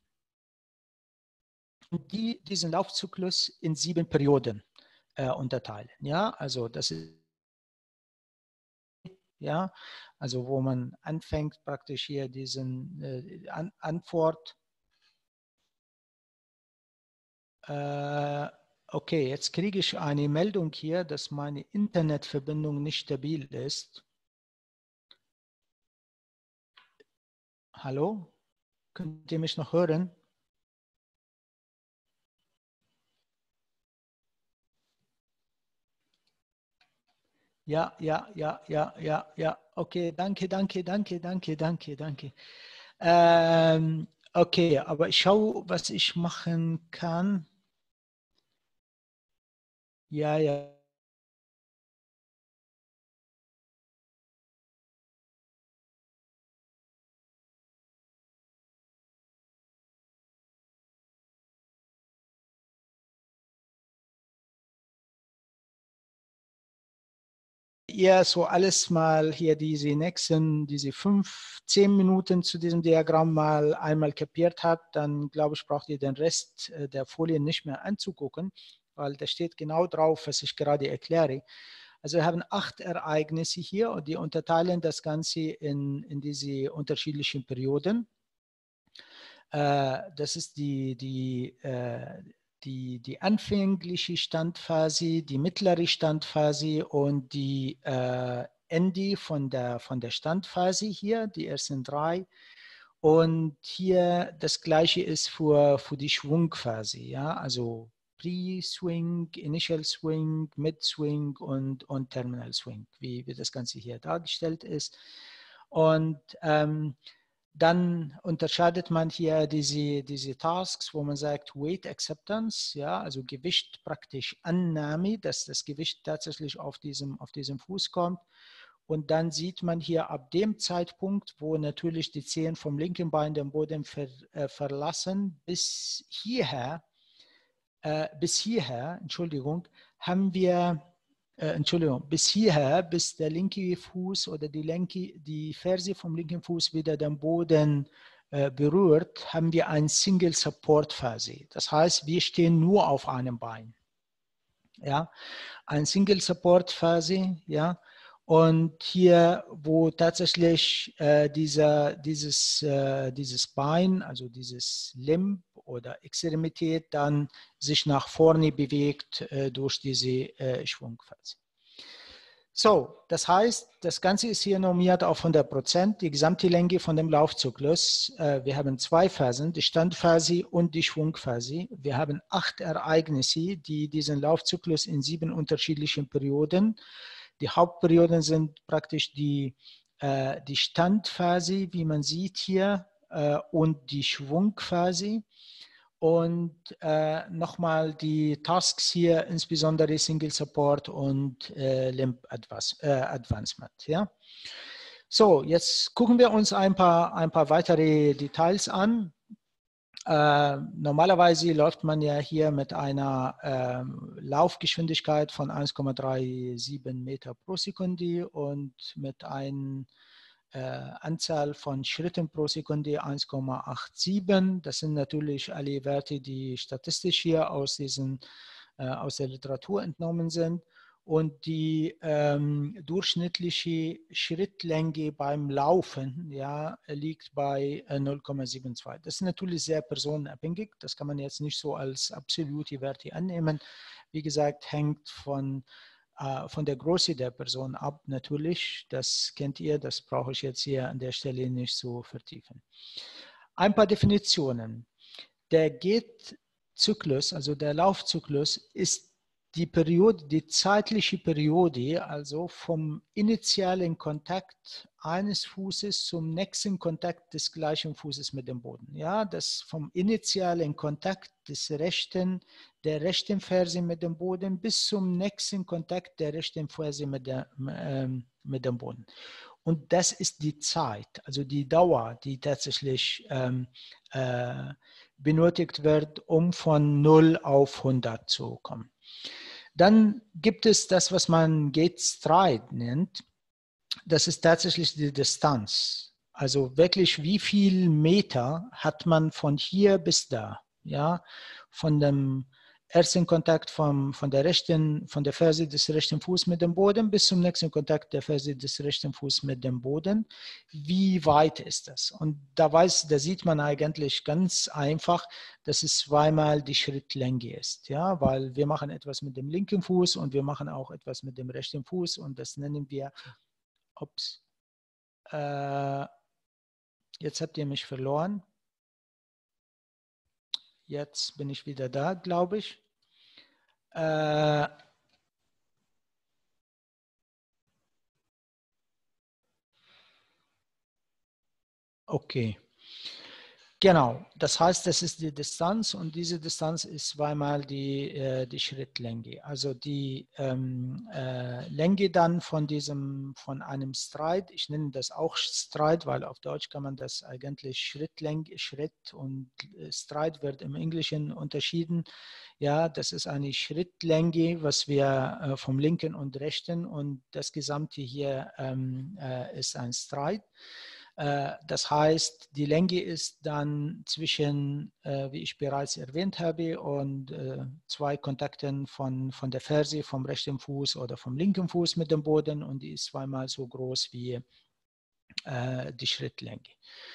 die diesen Laufzyklus in sieben Perioden äh, unterteilen. Ja, also das ist ja, also wo man anfängt praktisch hier diesen äh, An Antwort. Okay, jetzt kriege ich eine Meldung hier, dass meine Internetverbindung nicht stabil ist. Hallo? Könnt ihr mich noch hören? Ja, ja, ja, ja, ja, ja. Okay, danke, danke, danke, danke, danke, danke. Ähm, okay, aber ich schaue, was ich machen kann. Ja, ja. Ihr so alles mal hier diese nächsten, diese fünf, zehn Minuten zu diesem Diagramm mal einmal kapiert habt, dann glaube ich, braucht ihr den Rest der Folien nicht mehr anzugucken, weil da steht genau drauf, was ich gerade erkläre. Also wir haben acht Ereignisse hier und die unterteilen das Ganze in, in diese unterschiedlichen Perioden. Äh, das ist die, die äh, Die, die anfängliche Standphase, die mittlere Standphase und die äh, Ende von der, von der Standphase hier, die ersten drei. Und hier das gleiche ist für, für die Schwungphase, ja, also Pre-Swing, Initial Swing, Mid-Swing und, und Terminal Swing, wie, wie das Ganze hier dargestellt ist. Und ähm, dann unterscheidet man hier diese, diese Tasks, wo man sagt Weight Acceptance, ja, also Gewicht praktisch Annahme, dass das Gewicht tatsächlich auf diesem, auf diesem Fuß kommt. Und dann sieht man hier ab dem Zeitpunkt, wo natürlich die Zehen vom linken Bein den Boden ver, äh, verlassen, bis hierher, äh, bis hierher, Entschuldigung, haben wir Äh, Entschuldigung, bis hierher, bis der linke Fuß oder die, linke, die Ferse vom linken Fuß wieder den Boden äh, berührt, haben wir eine Single Support Phase. Das heißt, wir stehen nur auf einem Bein. Ja, eine Single Support Phase, ja. Und hier, wo tatsächlich äh, dieser, dieses, äh, dieses Bein, also dieses Limb oder Extremität, dann sich nach vorne bewegt äh, durch diese äh, Schwungphase. So, das heißt, das Ganze ist hier normiert auf hundert Prozent, die gesamte Länge von dem Laufzyklus. Äh, wir haben zwei Phasen, die Standphase und die Schwungphase. Wir haben acht Ereignisse, die diesen Laufzyklus in sieben unterschiedlichen Perioden. Die Hauptperioden sind praktisch die, äh, die Standphase, wie man sieht hier, äh, und die Schwungphase. Und äh, nochmal die Tasks hier, insbesondere Single Support und äh, Limb Advance, äh, Advancement. Ja? So, jetzt gucken wir uns ein paar, ein paar weitere Details an. Äh, normalerweise läuft man ja hier mit einer äh, Laufgeschwindigkeit von eins Komma siebenunddreißig Meter pro Sekunde und mit einer äh, Anzahl von Schritten pro Sekunde eins Komma siebenundachtzig. Das sind natürlich alle Werte, die statistisch hier aus, diesen, äh, aus der Literatur entnommen sind. Und die ähm, durchschnittliche Schrittlänge beim Laufen ja, liegt bei äh, null Komma zweiundsiebzig. Das ist natürlich sehr personenabhängig. Das kann man jetzt nicht so als absolute Werte annehmen. Wie gesagt, hängt von, äh, von der Größe der Person ab natürlich. Das kennt ihr, das brauche ich jetzt hier an der Stelle nicht so vertiefen. Ein paar Definitionen. Der Geht-Zyklus, also der Laufzyklus, ist die Periode, die zeitliche Periode, also vom initialen Kontakt eines Fußes zum nächsten Kontakt des gleichen Fußes mit dem Boden. Ja, das vom initialen Kontakt des rechten, der rechten Ferse mit dem Boden bis zum nächsten Kontakt der rechten Ferse mit, der, äh, mit dem Boden. Und das ist die Zeit, also die Dauer, die tatsächlich ähm, äh, benötigt wird, um von null auf hundert zu kommen. Dann gibt es das, was man Gate Stride nennt. Das ist tatsächlich die Distanz. Also wirklich, wie viel Meter hat man von hier bis da? Ja, von dem ersten Kontakt vom, von, der rechten, von der Ferse des rechten Fußes mit dem Boden bis zum nächsten Kontakt der Ferse des rechten Fußes mit dem Boden. Wie weit ist das? Und da, weiß, da sieht man eigentlich ganz einfach, dass es zweimal die Schrittlänge ist. Ja? Weil wir machen etwas mit dem linken Fuß und wir machen auch etwas mit dem rechten Fuß und das nennen wir, ups, äh, jetzt habt ihr mich verloren. Jetzt bin ich wieder da, glaube ich. Äh, okay. Genau, das heißt, das ist die Distanz und diese Distanz ist zweimal die, äh, die Schrittlänge. Also die ähm, äh, Länge dann von diesem, von einem Stride, ich nenne das auch Stride, weil auf Deutsch kann man das eigentlich Schrittlänge, Schritt und Stride wird im Englischen unterschieden. Ja, das ist eine Schrittlänge, was wir äh, vom linken und rechten und das Gesamte hier ähm, äh, ist ein Stride. Das heißt, die Länge ist dann zwischen, äh, wie ich bereits erwähnt habe, und äh, zwei Kontakten von, von der Ferse, vom rechten Fuß oder vom linken Fuß mit dem Boden und die ist zweimal so groß wie äh, die Schrittlänge.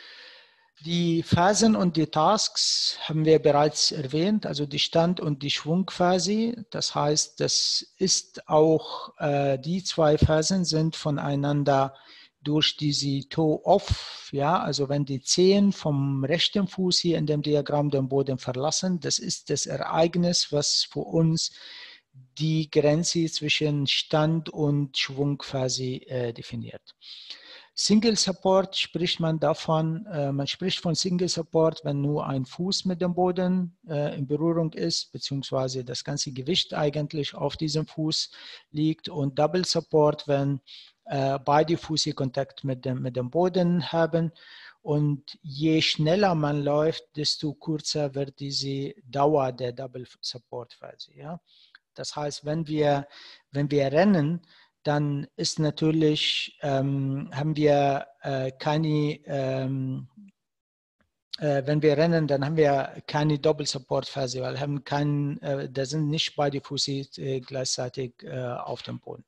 Die Phasen und die Tasks haben wir bereits erwähnt, also die Stand- und die Schwungphase. Das heißt, das ist auch, äh, die zwei Phasen sind voneinander durch diese Toe-Off, ja, also wenn die Zehen vom rechten Fuß hier in dem Diagramm den Boden verlassen, das ist das Ereignis, was für uns die Grenze zwischen Stand- und Schwungphase äh, definiert. Single Support spricht man davon, äh, man spricht von Single Support, wenn nur ein Fuß mit dem Boden äh, in Berührung ist, beziehungsweise das ganze Gewicht eigentlich auf diesem Fuß liegt und Double Support, wenn äh, beide Füße Kontakt mit dem, mit dem Boden haben. Und je schneller man läuft, desto kürzer wird diese Dauer der Double Support Phase. Ja? Das heißt, wenn wir, wenn wir rennen, dann ist natürlich, ähm, haben wir äh, keine, ähm, äh, wenn wir rennen, dann haben wir keine Doppel-Support-Phase, weil wir haben keinen, äh, da sind nicht beide Füße äh, gleichzeitig äh, auf dem Boden.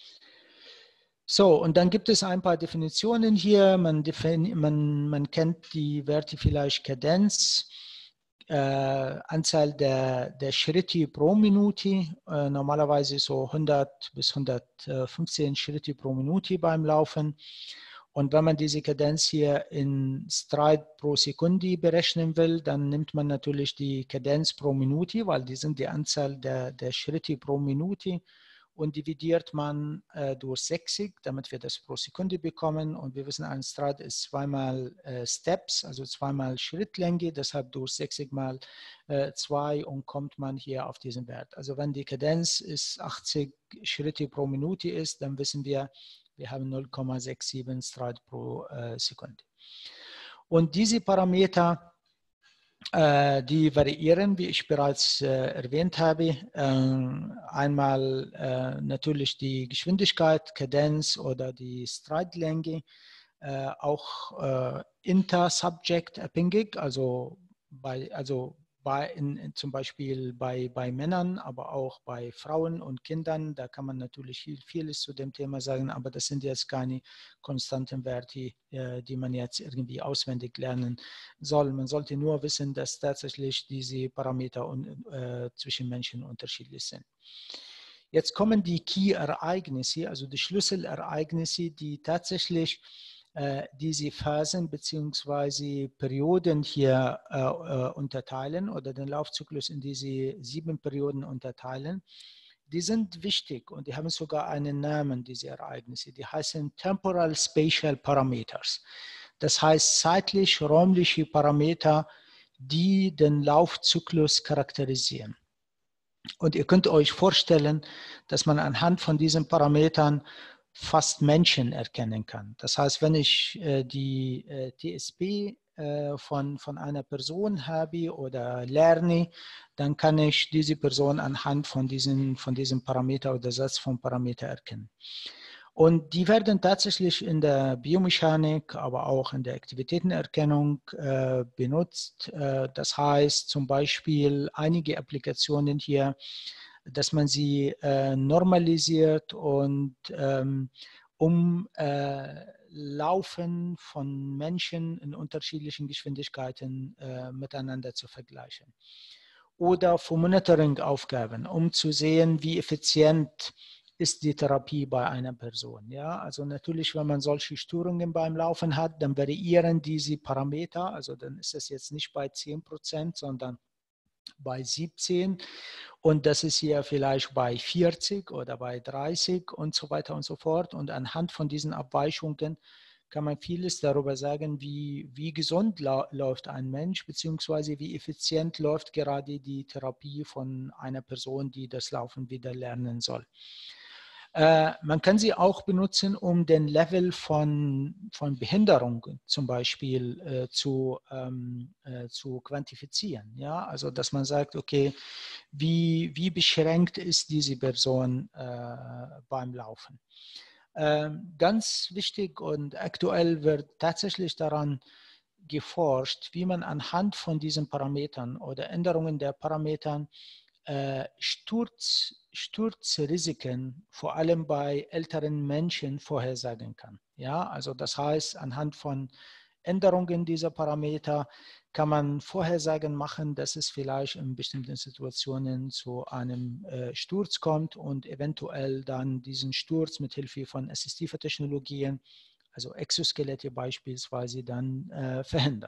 So, und dann gibt es ein paar Definitionen hier. Man, defini man, man kennt die Werte vielleicht Kadenz, äh, Anzahl der, der Schritte pro Minute, äh, normalerweise so hundert bis hundertfünfzehn Schritte pro Minute beim Laufen. Und wenn man diese Kadenz hier in Stride pro Sekunde berechnen will, dann nimmt man natürlich die Kadenz pro Minute, weil die sind die Anzahl der, der Schritte pro Minute. und dividiert man äh, durch sechzig, damit wir das pro Sekunde bekommen. Und wir wissen, ein Stride ist zweimal äh, Steps, also zweimal Schrittlänge, deshalb durch sechzig mal äh, zwei und kommt man hier auf diesen Wert. Also wenn die Kadenz ist achtzig Schritte pro Minute ist, dann wissen wir, wir haben null Komma siebenundsechzig Stride pro äh, Sekunde. Und diese Parameter, die variieren, wie ich bereits äh, erwähnt habe. Äh, einmal äh, natürlich die Geschwindigkeit, Kadenz oder die Stridlänge, äh, auch äh, intersubject abhängig, also bei, also bei in, in zum Beispiel bei, bei Männern, aber auch bei Frauen und Kindern. Da kann man natürlich viel, vieles zu dem Thema sagen, aber das sind jetzt keine konstanten Werte, äh, die man jetzt irgendwie auswendig lernen soll. Man sollte nur wissen, dass tatsächlich diese Parameter un, äh, zwischen Menschen unterschiedlich sind. Jetzt kommen die Key-Ereignisse, also die Schlüsselereignisse, die tatsächlich äh, diese Phasen bzw. Perioden hier äh, äh, unterteilen oder den Laufzyklus in diese sieben Perioden unterteilen. Die sind wichtig und die haben sogar einen Namen, diese Ereignisse. Die heißen Temporal Spatial Parameters. Das heißt zeitlich-räumliche Parameter, die den Laufzyklus charakterisieren. Und ihr könnt euch vorstellen, dass man anhand von diesen Parametern fast Menschen erkennen kann. Das heißt, wenn ich äh, die äh, T S P äh, von, von einer Person habe oder lerne, dann kann ich diese Person anhand von diesen, von diesen Parameter oder Satz von Parameter erkennen. Und die werden tatsächlich in der Biomechanik, aber auch in der Aktivitätenerkennung äh, benutzt. Äh, das heißt zum Beispiel einige Applikationen hier, dass man sie äh, normalisiert und ähm, um äh, Laufen von Menschen in unterschiedlichen Geschwindigkeiten äh, miteinander zu vergleichen. Oder für Monitoring-Aufgaben, um zu sehen, wie effizient ist die Therapie bei einer Person. Ja? Also natürlich, wenn man solche Störungen beim Laufen hat, dann variieren diese Parameter. Also dann ist es jetzt nicht bei zehn Prozent, sondern bei siebzehn und das ist hier vielleicht bei vierzig oder bei dreißig und so weiter und so fort. Und anhand von diesen Abweichungen kann man vieles darüber sagen, wie, wie gesund la läuft ein Mensch, beziehungsweise wie effizient läuft gerade die Therapie von einer Person, die das Laufen wieder lernen soll. Äh, man kann sie auch benutzen, um den Level von, von Behinderung zum Beispiel äh, zu, ähm, äh, zu quantifizieren. Ja? Also dass man sagt, okay, wie, wie beschränkt ist diese Person äh, beim Laufen. Ähm, ganz wichtig und aktuell wird tatsächlich daran geforscht, wie man anhand von diesen Parametern oder Änderungen der Parametern äh, Sturz, Sturzrisiken vor allem bei älteren Menschen vorhersagen kann. Ja, also das heißt, anhand von Änderungen dieser Parameter kann man Vorhersagen machen, dass es vielleicht in bestimmten Situationen zu einem äh, Sturz kommt und eventuell dann diesen Sturz mit Hilfe von assistiver Technologien, also Exoskelette beispielsweise, dann äh, verhindern.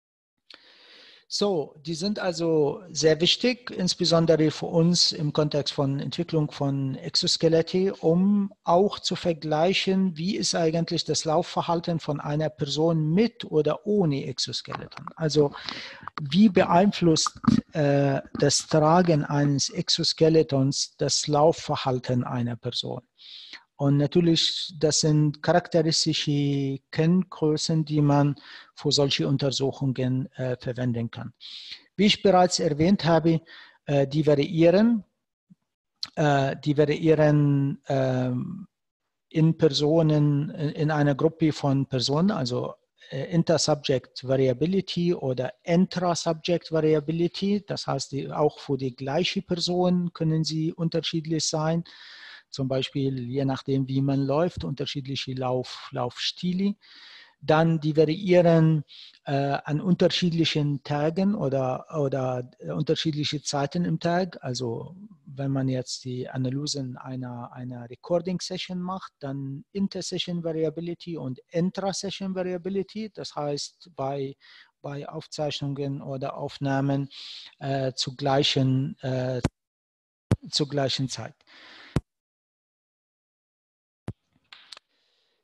So, die sind also sehr wichtig, insbesondere für uns im Kontext von Entwicklung von Exoskelette, um auch zu vergleichen, wie ist eigentlich das Laufverhalten von einer Person mit oder ohne Exoskeleton. Also wie beeinflusst äh, das Tragen eines Exoskeletons das Laufverhalten einer Person? Und natürlich, das sind charakteristische Kenngrößen, die man für solche Untersuchungen äh, verwenden kann. Wie ich bereits erwähnt habe, äh, die variieren, äh, die variieren äh, in Personen, in, in einer Gruppe von Personen, also äh, Intersubject Variability oder Intrasubject Variability. Das heißt, die, auch für die gleiche Person können sie unterschiedlich sein. Zum Beispiel je nachdem, wie man läuft, unterschiedliche Lauf, Laufstile. Dann die variieren äh, an unterschiedlichen Tagen oder, oder unterschiedliche Zeiten im Tag. Also wenn man jetzt die Analysen einer, einer Recording-Session macht, dann Inter-Session Variability und Intra-Session Variability. Das heißt, bei, bei Aufzeichnungen oder Aufnahmen äh, zu, gleichen, äh, zur gleichen Zeit.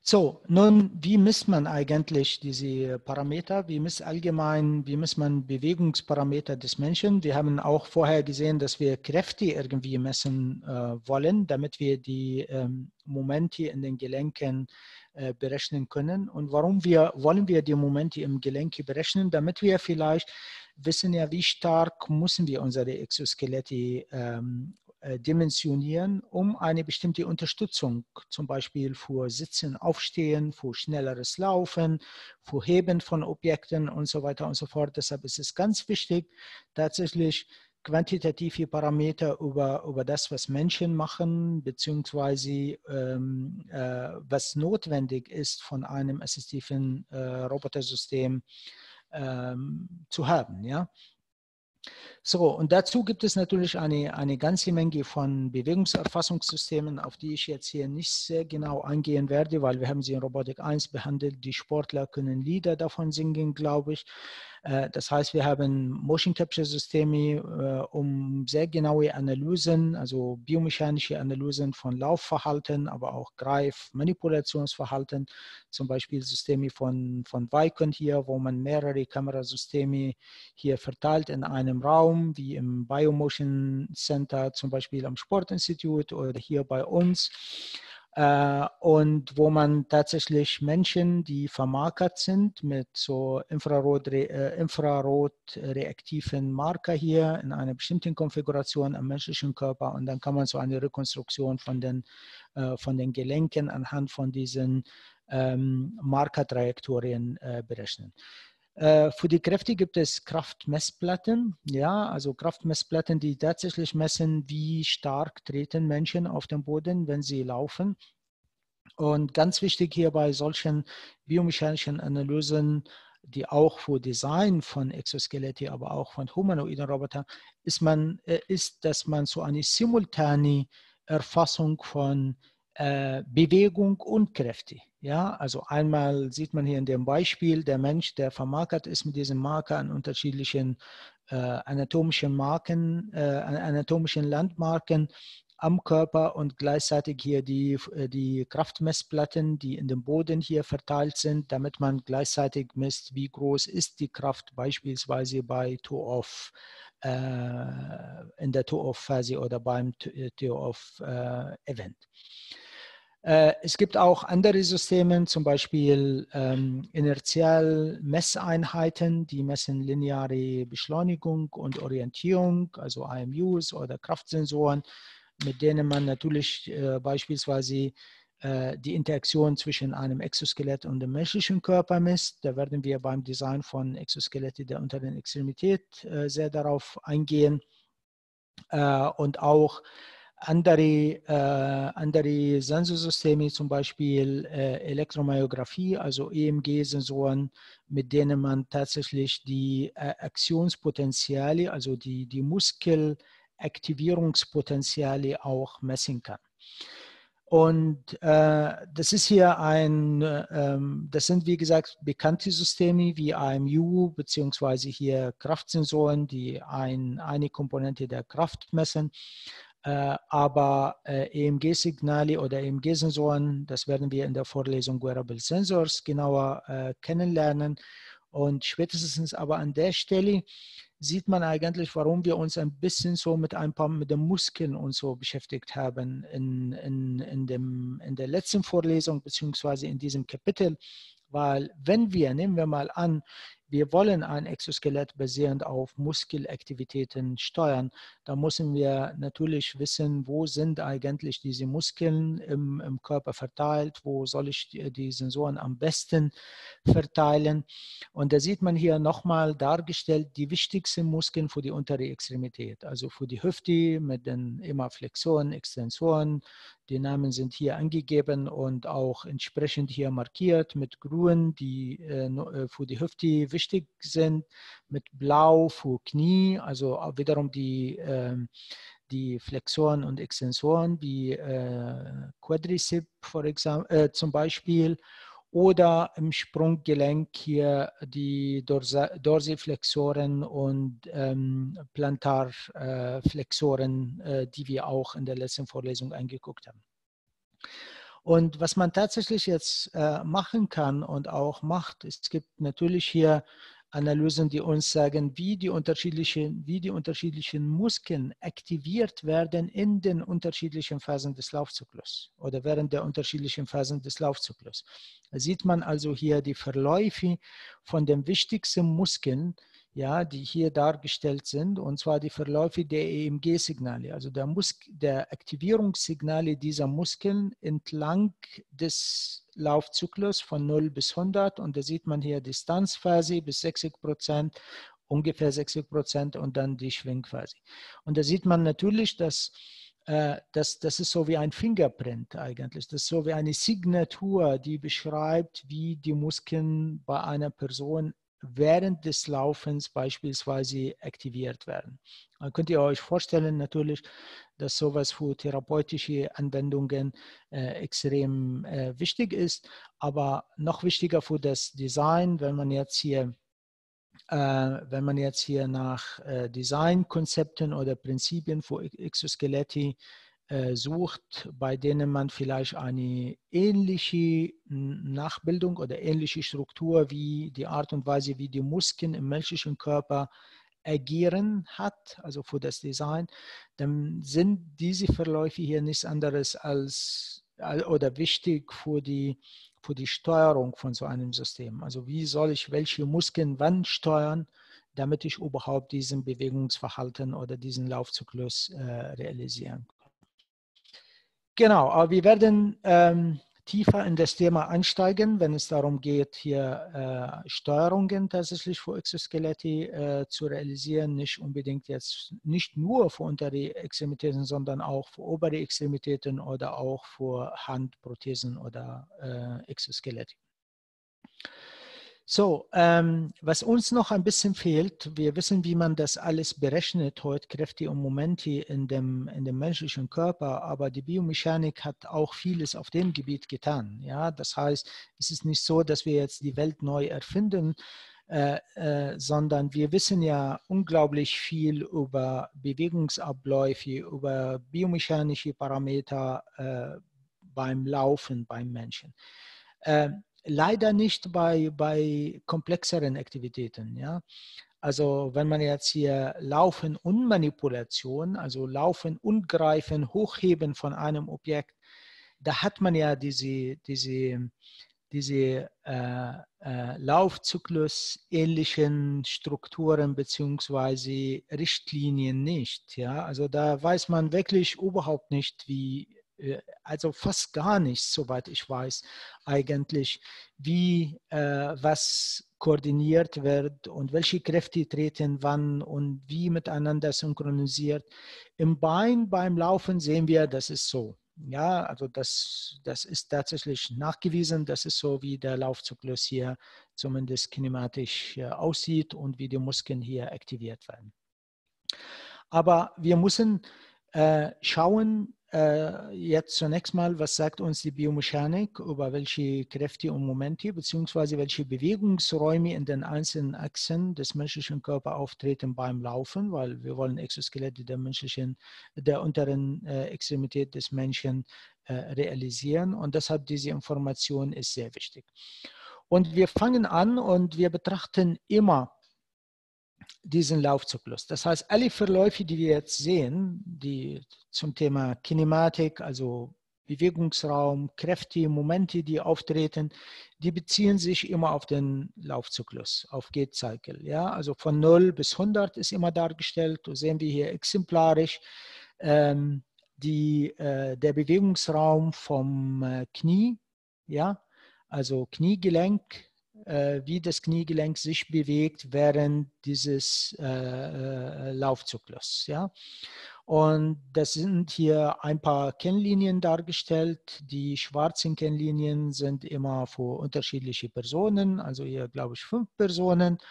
So, nun, wie misst man eigentlich diese Parameter? Wie misst allgemein, wie misst man Bewegungsparameter des Menschen? Wir haben auch vorher gesehen, dass wir Kräfte irgendwie messen äh, wollen, damit wir die ähm, Momente in den Gelenken äh, berechnen können. Und warum wir, wollen wir die Momente im Gelenk berechnen? Damit wir vielleicht wissen, ja, wie stark müssen wir unsere Exoskelette ähm, dimensionieren, um eine bestimmte Unterstützung, zum Beispiel für Sitzen, Aufstehen, für schnelleres Laufen, für Heben von Objekten und so weiter und so fort. Deshalb ist es ganz wichtig, tatsächlich quantitative Parameter über, über das, was Menschen machen, beziehungsweise ähm, äh, was notwendig ist von einem assistiven äh, Robotersystem ähm, zu haben. Ja? So, und dazu gibt es natürlich eine, eine ganze Menge von Bewegungserfassungssystemen, auf die ich jetzt hier nicht sehr genau eingehen werde, weil wir haben sie in Robotik eins behandelt. Die Sportler können Lieder davon singen, glaube ich. Das heißt, wir haben Motion Capture Systeme, um sehr genaue Analysen, also biomechanische Analysen von Laufverhalten, aber auch Greif-Manipulationsverhalten, zum Beispiel Systeme von, von Vicon hier, wo man mehrere Kamerasysteme hier verteilt in einem Raum, wie im Biomotion Center, zum Beispiel am Sportinstitut oder hier bei uns. Äh, und wo man tatsächlich Menschen, die vermarkert sind mit so Infrarot, äh, infrarotreaktiven Marker hier in einer bestimmten Konfiguration am menschlichen Körper, und dann kann man so eine Rekonstruktion von den, äh, von den Gelenken anhand von diesen ähm, Markertrajektorien äh, berechnen. Für die Kräfte gibt es Kraftmessplatten, ja, also Kraftmessplatten, die tatsächlich messen, wie stark treten Menschen auf dem Boden, wenn sie laufen. Und ganz wichtig hier bei solchen biomechanischen Analysen, die auch für Design von Exoskelette, aber auch von humanoiden Robotern, ist, man, ist, dass man so eine simultane Erfassung von äh, Bewegung und Kräfte. Ja, also einmal sieht man hier in dem Beispiel, der Mensch, der vermarkert ist mit diesem Marker an unterschiedlichen äh, anatomischen Marken, äh, anatomischen Landmarken am Körper, und gleichzeitig hier die, die Kraftmessplatten, die in dem Boden hier verteilt sind, damit man gleichzeitig misst, wie groß ist die Kraft beispielsweise bei Toe-Off, äh, in der Toe-Off-Phase oder beim Toe-Off-Event. Äh, es gibt auch andere Systeme, zum Beispiel ähm, Inertial-Messeinheiten, die messen lineare Beschleunigung und Orientierung, also I M Us oder Kraftsensoren, mit denen man natürlich äh, beispielsweise äh, die Interaktion zwischen einem Exoskelett und dem menschlichen Körper misst. Da werden wir beim Design von Exoskeletten der unteren Extremität äh, sehr darauf eingehen. Äh, und auch andere, äh, andere Sensorsysteme, zum Beispiel äh, Elektromyographie, also E M G-Sensoren, mit denen man tatsächlich die äh, Aktionspotenziale, also die, die Muskelaktivierungspotenziale auch messen kann. Und äh, das ist hier ein, äh, das sind wie gesagt bekannte Systeme wie I M U beziehungsweise hier Kraftsensoren, die ein, eine Komponente der Kraft messen. Äh, aber äh, E M G-Signale oder E M G-Sensoren, das werden wir in der Vorlesung Wearable Sensors genauer äh, kennenlernen. Und spätestens aber an der Stelle sieht man eigentlich, warum wir uns ein bisschen so mit ein paar mit den Muskeln und so beschäftigt haben in, in, in, dem, in der letzten Vorlesung beziehungsweise in diesem Kapitel. Weil wenn wir, nehmen wir mal an, wir wollen ein Exoskelett basierend auf Muskelaktivitäten steuern, da müssen wir natürlich wissen, wo sind eigentlich diese Muskeln im, im Körper verteilt, wo soll ich die, die Sensoren am besten verteilen. Und da sieht man hier nochmal dargestellt die wichtigsten Muskeln für die untere Extremität, also für die Hüfte mit den immer Flexoren, Extensoren. Die Namen sind hier angegeben und auch entsprechend hier markiert mit grün, die äh, für die Hüfte wichtig sind, mit blau für Knie, also wiederum die, äh, die Flexoren und Extensoren wie äh, Quadricep for example, äh, zum Beispiel, oder im Sprunggelenk hier die Dorsiflexoren und ähm, Plantarflexoren, äh, die wir auch in der letzten Vorlesung angeguckt haben. Und was man tatsächlich jetzt äh, machen kann und auch macht, es gibt natürlich hier Analysen, die uns sagen, wie die unterschiedlichen, wie die unterschiedlichen Muskeln aktiviert werden in den unterschiedlichen Phasen des Laufzyklus oder während der unterschiedlichen Phasen des Laufzyklus. Da sieht man also hier die Verläufe von den wichtigsten Muskeln, ja, die hier dargestellt sind, und zwar die Verläufe der E M G-Signale, also der, der Aktivierungssignale dieser Muskeln entlang des Laufzyklus von null bis hundert, und da sieht man hier Distanzphase bis sechzig Prozent, ungefähr sechzig Prozent, und dann die Schwingphase. Und da sieht man natürlich, dass äh, das, das ist so wie ein Fingerprint eigentlich, das ist so wie eine Signatur, die beschreibt, wie die Muskeln bei einer Person während des Laufens beispielsweise aktiviert werden. Dann könnt ihr euch vorstellen natürlich, dass sowas für therapeutische Anwendungen äh, extrem äh, wichtig ist, aber noch wichtiger für das Design, wenn man jetzt hier äh, wenn man jetzt hier nach äh, Designkonzepten oder Prinzipien für Exoskelette äh, sucht, bei denen man vielleicht eine ähnliche Nachbildung oder ähnliche Struktur wie die Art und Weise, wie die Muskeln im menschlichen Körper agieren hat, also für das Design, dann sind diese Verläufe hier nichts anderes als oder wichtig für die, für die Steuerung von so einem System. Also wie soll ich welche Muskeln wann steuern, damit ich überhaupt diesen Bewegungsverhalten oder diesen Laufzyklus äh, realisieren kann. Genau, aber wir werden ähm, tiefer in das Thema einsteigen, wenn es darum geht, hier äh, Steuerungen tatsächlich für Exoskelette äh, zu realisieren, nicht unbedingt jetzt, nicht nur für untere Extremitäten, sondern auch für obere Extremitäten oder auch für Handprothesen oder äh, Exoskelette. So, ähm, was uns noch ein bisschen fehlt, wir wissen, wie man das alles berechnet heute, Kräfte und Momente in dem, in dem menschlichen Körper, aber die Biomechanik hat auch vieles auf dem Gebiet getan. Ja? Das heißt, es ist nicht so, dass wir jetzt die Welt neu erfinden, äh, äh, sondern wir wissen ja unglaublich viel über Bewegungsabläufe, über biomechanische Parameter äh, beim Laufen beim Menschen. Äh, Leider nicht bei, bei komplexeren Aktivitäten. Ja? Also wenn man jetzt hier Laufen und Manipulation, also Laufen und Greifen, Hochheben von einem Objekt, da hat man ja diese, diese, diese äh, äh, Laufzyklus-ähnlichen Strukturen bzw. Richtlinien nicht. Ja? Also da weiß man wirklich überhaupt nicht, wie also fast gar nichts, soweit ich weiß, eigentlich, wie äh, was koordiniert wird und welche Kräfte treten wann und wie miteinander synchronisiert. Im Bein beim Laufen sehen wir, das ist so. Ja, also das, das ist tatsächlich nachgewiesen, das ist so, wie der Laufzyklus hier zumindest kinematisch äh, aussieht und wie die Muskeln hier aktiviert werden. Aber wir müssen äh, schauen, jetzt zunächst mal, was sagt uns die Biomechanik über welche Kräfte und Momente bzw. welche Bewegungsräume in den einzelnen Achsen des menschlichen Körpers auftreten beim Laufen, weil wir wollen Exoskelette der menschlichen, der unteren äh, Extremität des Menschen äh, realisieren, und deshalb diese Information ist sehr wichtig. Und wir fangen an und wir betrachten immer diesen Laufzyklus. Das heißt, alle Verläufe, die wir jetzt sehen, die zum Thema Kinematik, also Bewegungsraum, Kräfte, Momente, die auftreten, die beziehen sich immer auf den Laufzyklus, auf Gait-Cycle. Ja? Also von null bis hundert ist immer dargestellt. Das sehen wir hier exemplarisch. Ähm, die, äh, der Bewegungsraum vom äh, Knie, ja? Also Kniegelenk, wie das Kniegelenk sich bewegt während dieses äh, Laufzyklus. Ja? Und das sind hier ein paar Kennlinien dargestellt. Die schwarzen Kennlinien sind immer für unterschiedliche Personen, also hier glaube ich fünf Personen.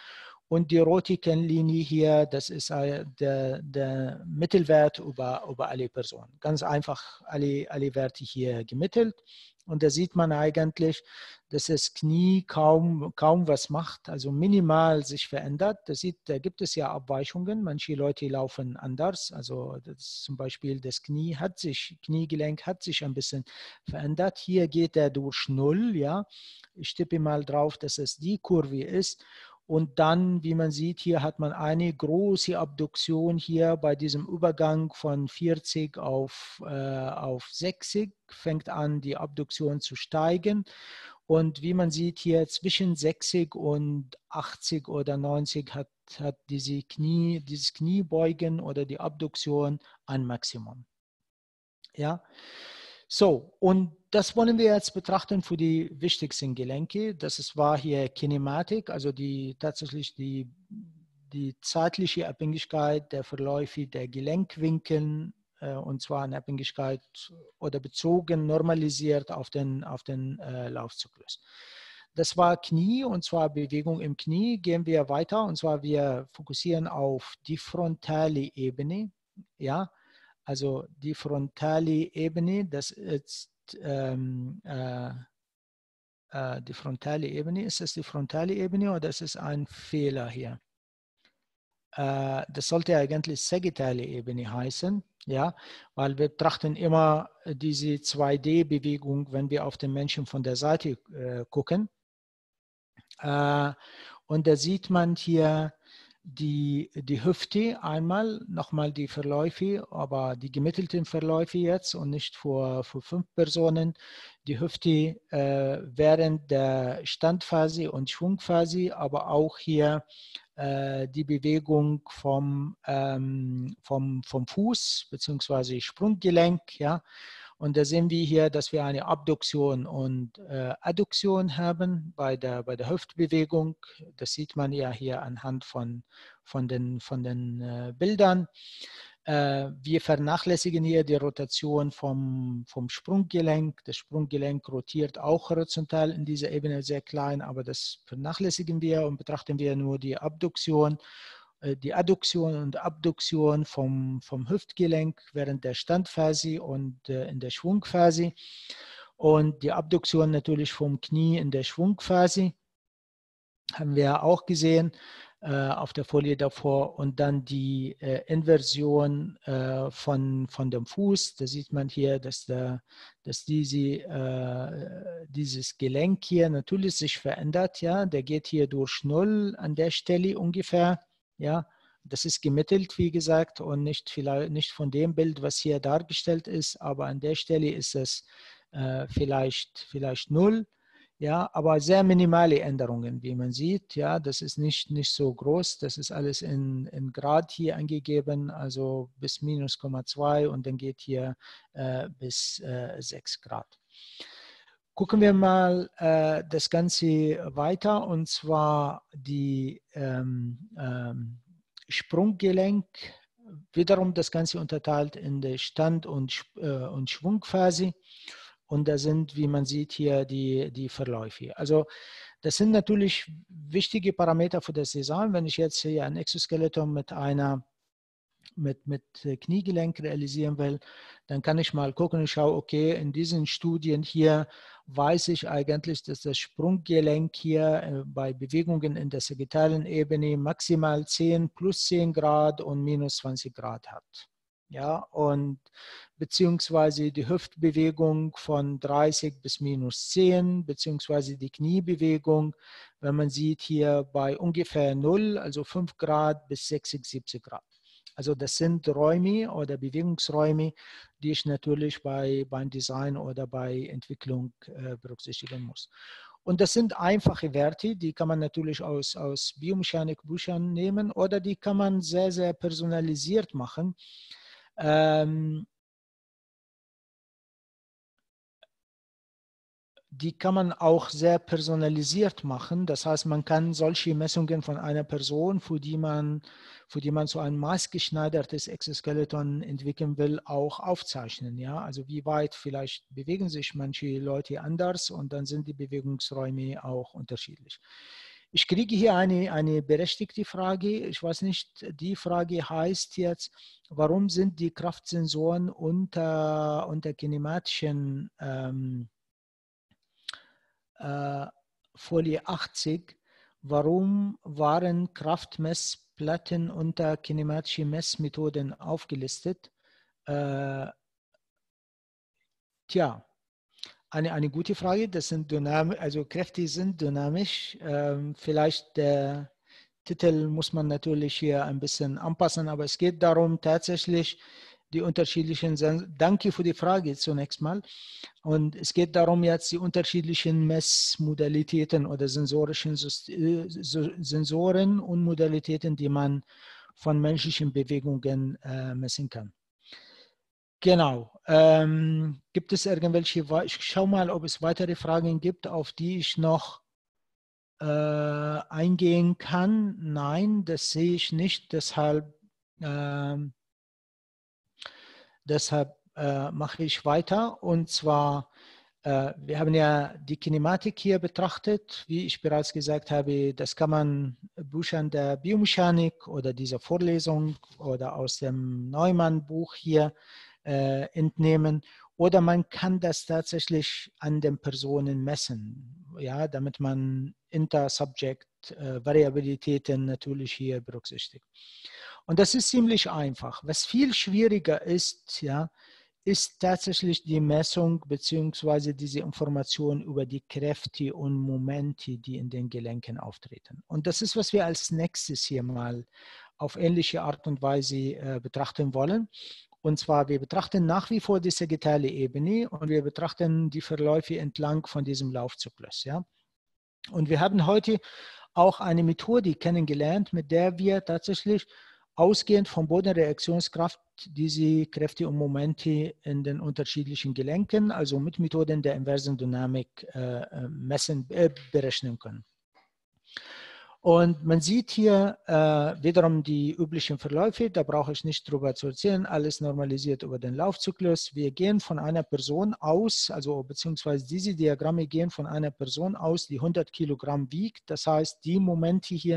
Und die rote Kennlinie hier, das ist der, der Mittelwert über, über alle Personen. Ganz einfach alle, alle Werte hier gemittelt. Und da sieht man eigentlich, dass das Knie kaum, kaum was macht, also minimal sich verändert. Da, sieht, da gibt es ja Abweichungen. Manche Leute laufen anders. Also das zum Beispiel das Knie hat sich, Kniegelenk hat sich ein bisschen verändert. Hier geht er durch Null. Ja. Ich tippe mal drauf, dass es die Kurve ist. Und dann, wie man sieht, hier hat man eine große Abduktion hier bei diesem Übergang von vierzig auf, äh, auf sechzig, fängt an, die Abduktion zu steigen. Und wie man sieht hier zwischen sechzig und achtzig oder neunzig hat, hat diese Knie, dieses Kniebeugen oder die Abduktion ein Maximum. Ja. So, und das wollen wir jetzt betrachten für die wichtigsten Gelenke. Das ist, war hier Kinematik, also die, tatsächlich die, die zeitliche Abhängigkeit der Verläufe der Gelenkwinkel, äh, und zwar in Abhängigkeit oder bezogen, normalisiert auf den, auf den äh, Laufzyklus. Das war Knie, und zwar Bewegung im Knie. Gehen wir weiter, und zwar wir fokussieren auf die frontale Ebene, ja. Also die frontale Ebene, das ist ähm, äh, äh, die frontale Ebene. Ist das die frontale Ebene oder ist es ein Fehler hier? Äh, das sollte eigentlich sagittale Ebene heißen, ja, weil wir betrachten immer diese zwei D-Bewegung, wenn wir auf den Menschen von der Seite äh, gucken. Äh, und da sieht man hier die, die Hüfte einmal, nochmal die Verläufe, aber die gemittelten Verläufe jetzt und nicht für, für fünf Personen. Die Hüfte äh, während der Standphase und Schwungphase, aber auch hier äh, die Bewegung vom, ähm, vom, vom Fuß bzw. Sprunggelenk, ja. Und da sehen wir hier, dass wir eine Abduktion und äh, Adduktion haben bei der, bei der Hüftbewegung. Das sieht man ja hier anhand von, von den, von den äh, Bildern. Äh, wir vernachlässigen hier die Rotation vom, vom Sprunggelenk. Das Sprunggelenk rotiert auch horizontal in dieser Ebene sehr klein, aber das vernachlässigen wir und betrachten wir nur die Abduktion. Die Adduktion und Abduktion vom, vom Hüftgelenk während der Standphase und äh, in der Schwungphase und die Abduktion natürlich vom Knie in der Schwungphase, haben wir auch gesehen äh, auf der Folie davor, und dann die äh, Inversion äh, von, von dem Fuß. Da sieht man hier, dass, der, dass diese, äh, dieses Gelenk hier natürlich sich verändert. Ja? Der geht hier durch Null an der Stelle ungefähr. Ja, das ist gemittelt, wie gesagt, und nicht, vielleicht, nicht von dem Bild, was hier dargestellt ist, aber an der Stelle ist es äh, vielleicht, vielleicht null. Ja, aber sehr minimale Änderungen, wie man sieht. Ja, das ist nicht, nicht so groß. Das ist alles in, in Grad hier angegeben, also bis minus Komma zwei, und dann geht hier äh, bis äh, sechs Grad. Gucken wir mal äh, das Ganze weiter, und zwar die ähm, ähm, Sprunggelenk. Wiederum das Ganze unterteilt in der Stand- und, äh, und Schwungphase. Und da sind, wie man sieht, hier die, die Verläufe. Also das sind natürlich wichtige Parameter für das Design. Wenn ich jetzt hier ein Exoskeleton mit einer mit, mit Kniegelenk realisieren will, dann kann ich mal gucken und schaue, okay, in diesen Studien hier weiß ich eigentlich, dass das Sprunggelenk hier bei Bewegungen in der sagittalen Ebene maximal zehn plus zehn Grad und minus zwanzig Grad hat. Ja, und beziehungsweise die Hüftbewegung von dreißig bis minus zehn, beziehungsweise die Kniebewegung, wenn man sieht hier bei ungefähr null, also fünf Grad bis sechzig, siebzig Grad. Also das sind Räume oder Bewegungsräume, die ich natürlich bei, beim Design oder bei Entwicklung äh, berücksichtigen muss. Und das sind einfache Werte, die kann man natürlich aus, aus Biomechanik-Büchern nehmen, oder die kann man sehr, sehr personalisiert machen. Ähm, die kann man auch sehr personalisiert machen. Das heißt, man kann solche Messungen von einer Person, für die man, für die man so ein maßgeschneidertes Exoskeleton entwickeln will, auch aufzeichnen. Ja? Also wie weit vielleicht bewegen sich manche Leute anders, und dann sind die Bewegungsräume auch unterschiedlich. Ich kriege hier eine, eine berechtigte Frage. Ich weiß nicht, die Frage heißt jetzt, warum sind die Kraftsensoren unter, unter kinematischen ähm, äh, Folie achtzig, warum waren Kraftmessplatten unter kinematische Messmethoden aufgelistet? Äh, tja, Eine, eine gute Frage. Das sind Dynam also Kräfte sind dynamisch. Ähm, vielleicht der Titel muss man natürlich hier ein bisschen anpassen, aber es geht darum, tatsächlich die unterschiedlichen, Sen danke für die Frage zunächst mal. Und es geht darum, jetzt die unterschiedlichen Messmodalitäten oder sensorischen Sensoren und Modalitäten, die man von menschlichen Bewegungen äh, messen kann. Genau. Ähm, gibt es irgendwelche, ich schaue mal, ob es weitere Fragen gibt, auf die ich noch äh, eingehen kann. Nein, das sehe ich nicht. Deshalb, äh, deshalb äh, mache ich weiter. Und zwar, äh, wir haben ja die Kinematik hier betrachtet. Wie ich bereits gesagt habe, das kann man Büchern der Biomechanik oder dieser Vorlesung oder aus dem Neumann-Buch hier Äh, entnehmen, oder man kann das tatsächlich an den Personen messen, ja, damit man Inter-Subject-Variabilitäten natürlich hier berücksichtigt. Und das ist ziemlich einfach. Was viel schwieriger ist, ja, ist tatsächlich die Messung bzw. diese Information über die Kräfte und Momente, die in den Gelenken auftreten. Und das ist, was wir als nächstes hier mal auf ähnliche Art und Weise äh, betrachten wollen. Und zwar, wir betrachten nach wie vor die sagittale Ebene und wir betrachten die Verläufe entlang von diesem Laufzyklus. Ja? Und wir haben heute auch eine Methode kennengelernt, mit der wir tatsächlich ausgehend von Bodenreaktionskraft diese Kräfte und Momente in den unterschiedlichen Gelenken, also mit Methoden der inversen Dynamik äh, messen, äh, berechnen können. Und man sieht hier äh, wiederum die üblichen Verläufe, da brauche ich nicht drüber zu erzählen, alles normalisiert über den Laufzyklus. Wir gehen von einer Person aus, also beziehungsweise diese Diagramme gehen von einer Person aus, die hundert Kilogramm wiegt. Das heißt, die Momente hier,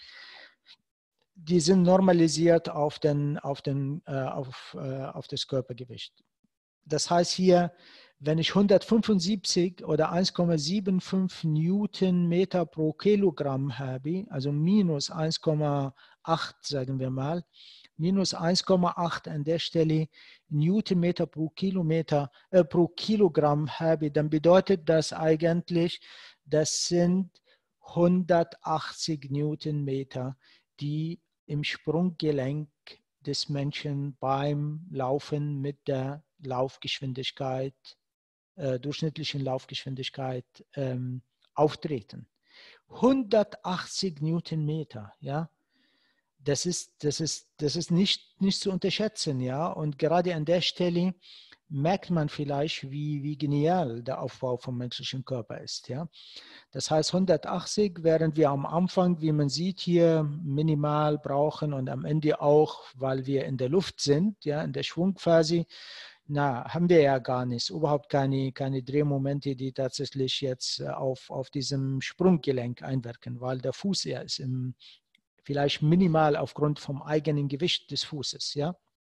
die sind normalisiert auf, den, auf, den, äh, auf, äh, auf das Körpergewicht. Das heißt hier, wenn ich hundertfünfundsiebzig oder eins Komma fünfundsiebzig Newtonmeter pro Kilogramm habe, also minus eins Komma acht, sagen wir mal, minus eins Komma acht an der Stelle Newtonmeter pro Kilometer, äh, pro Kilogramm habe, dann bedeutet das eigentlich, das sind hundertachtzig Newtonmeter, die im Sprunggelenk des Menschen beim Laufen mit der Laufgeschwindigkeit, äh, durchschnittlichen Laufgeschwindigkeit ähm, auftreten. hundertachtzig Newtonmeter, ja, das ist, das ist, das ist nicht, nicht zu unterschätzen, ja, und gerade an der Stelle merkt man vielleicht, wie, wie genial der Aufbau vom menschlichen Körper ist, ja. Das heißt hundertachtzig, während wir am Anfang, wie man sieht hier, minimal brauchen und am Ende auch, weil wir in der Luft sind, ja, in der Schwungphase, na, haben wir ja gar nicht, überhaupt keine, keine Drehmomente, die tatsächlich jetzt auf, auf diesem Sprunggelenk einwirken, weil der Fuß ja ist im, vielleicht minimal aufgrund vom eigenen Gewicht des Fußes, ja.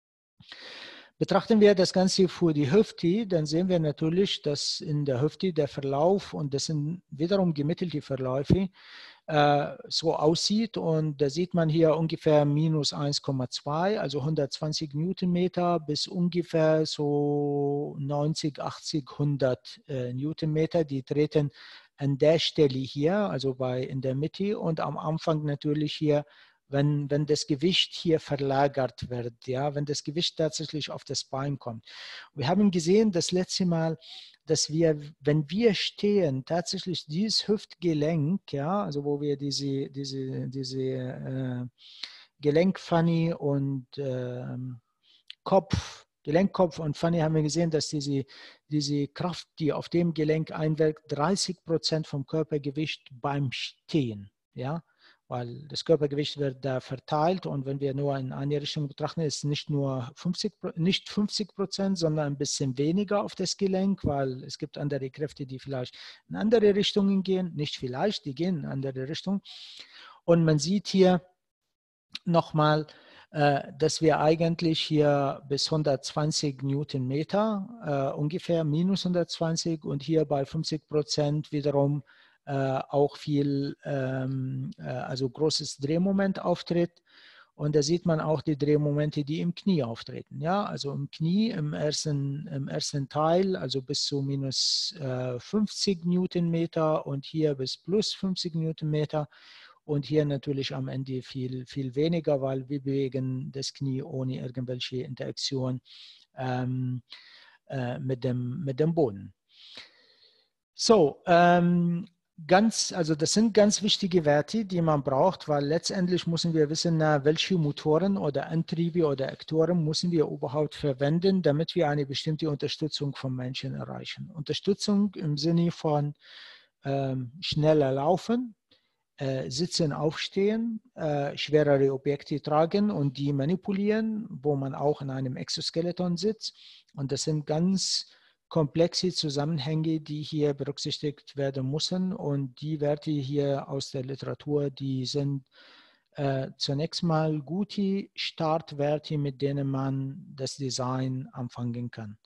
Betrachten wir das Ganze für die Hüfte, dann sehen wir natürlich, dass in der Hüfte der Verlauf, und das sind wiederum gemittelte Verläufe, äh, so aussieht. Und da sieht man hier ungefähr minus eins Komma zwei, also hundertzwanzig Newtonmeter bis ungefähr so neunzig, achtzig, hundert äh, Newtonmeter. Die treten an der Stelle hier, also bei in der Mitte, und am Anfang natürlich hier, wenn, wenn das Gewicht hier verlagert wird, ja, wenn das Gewicht tatsächlich auf das Bein kommt. Wir haben gesehen das letzte Mal, dass wir, wenn wir stehen, tatsächlich dieses Hüftgelenk, ja, also wo wir diese, diese, diese äh, Gelenkpfanne und äh, Kopf, Gelenkkopf und Pfanne, haben wir gesehen, dass diese, diese Kraft, die auf dem Gelenk einwirkt, dreißig Prozent vom Körpergewicht beim Stehen, ja, weil das Körpergewicht wird da verteilt und wenn wir nur in eine Richtung betrachten, ist nicht nur fünfzig, nicht fünfzig Prozent, sondern ein bisschen weniger auf das Gelenk, weil es gibt andere Kräfte, die vielleicht in andere Richtungen gehen, nicht vielleicht, die gehen in andere Richtungen. Und man sieht hier nochmal, äh, dass wir eigentlich hier bis hundertzwanzig Newtonmeter äh, ungefähr, minus hundertzwanzig und hier bei fünfzig Prozent wiederum äh, auch viel, ähm, äh, also großes Drehmoment auftritt. Und da sieht man auch die Drehmomente, die im Knie auftreten. Ja, also im Knie im ersten, im ersten Teil, also bis zu minus äh, fünfzig Newtonmeter und hier bis plus fünfzig Newtonmeter. Und hier natürlich am Ende viel, viel weniger, weil wir bewegen das Knie ohne irgendwelche Interaktion ähm, äh, mit, dem, mit dem Boden. So, ähm, ganz, also das sind ganz wichtige Werte, die man braucht, weil letztendlich müssen wir wissen, na, welche Motoren oder Antriebe oder Aktoren müssen wir überhaupt verwenden, damit wir eine bestimmte Unterstützung vom Menschen erreichen. Unterstützung im Sinne von ähm, schneller laufen, Äh, sitzen, aufstehen, äh, schwerere Objekte tragen und die manipulieren, wo man auch in einem Exoskeleton sitzt. Und das sind ganz komplexe Zusammenhänge, die hier berücksichtigt werden müssen. Und die Werte hier aus der Literatur, die sind äh, zunächst mal gute Startwerte, mit denen man das Design anfangen kann.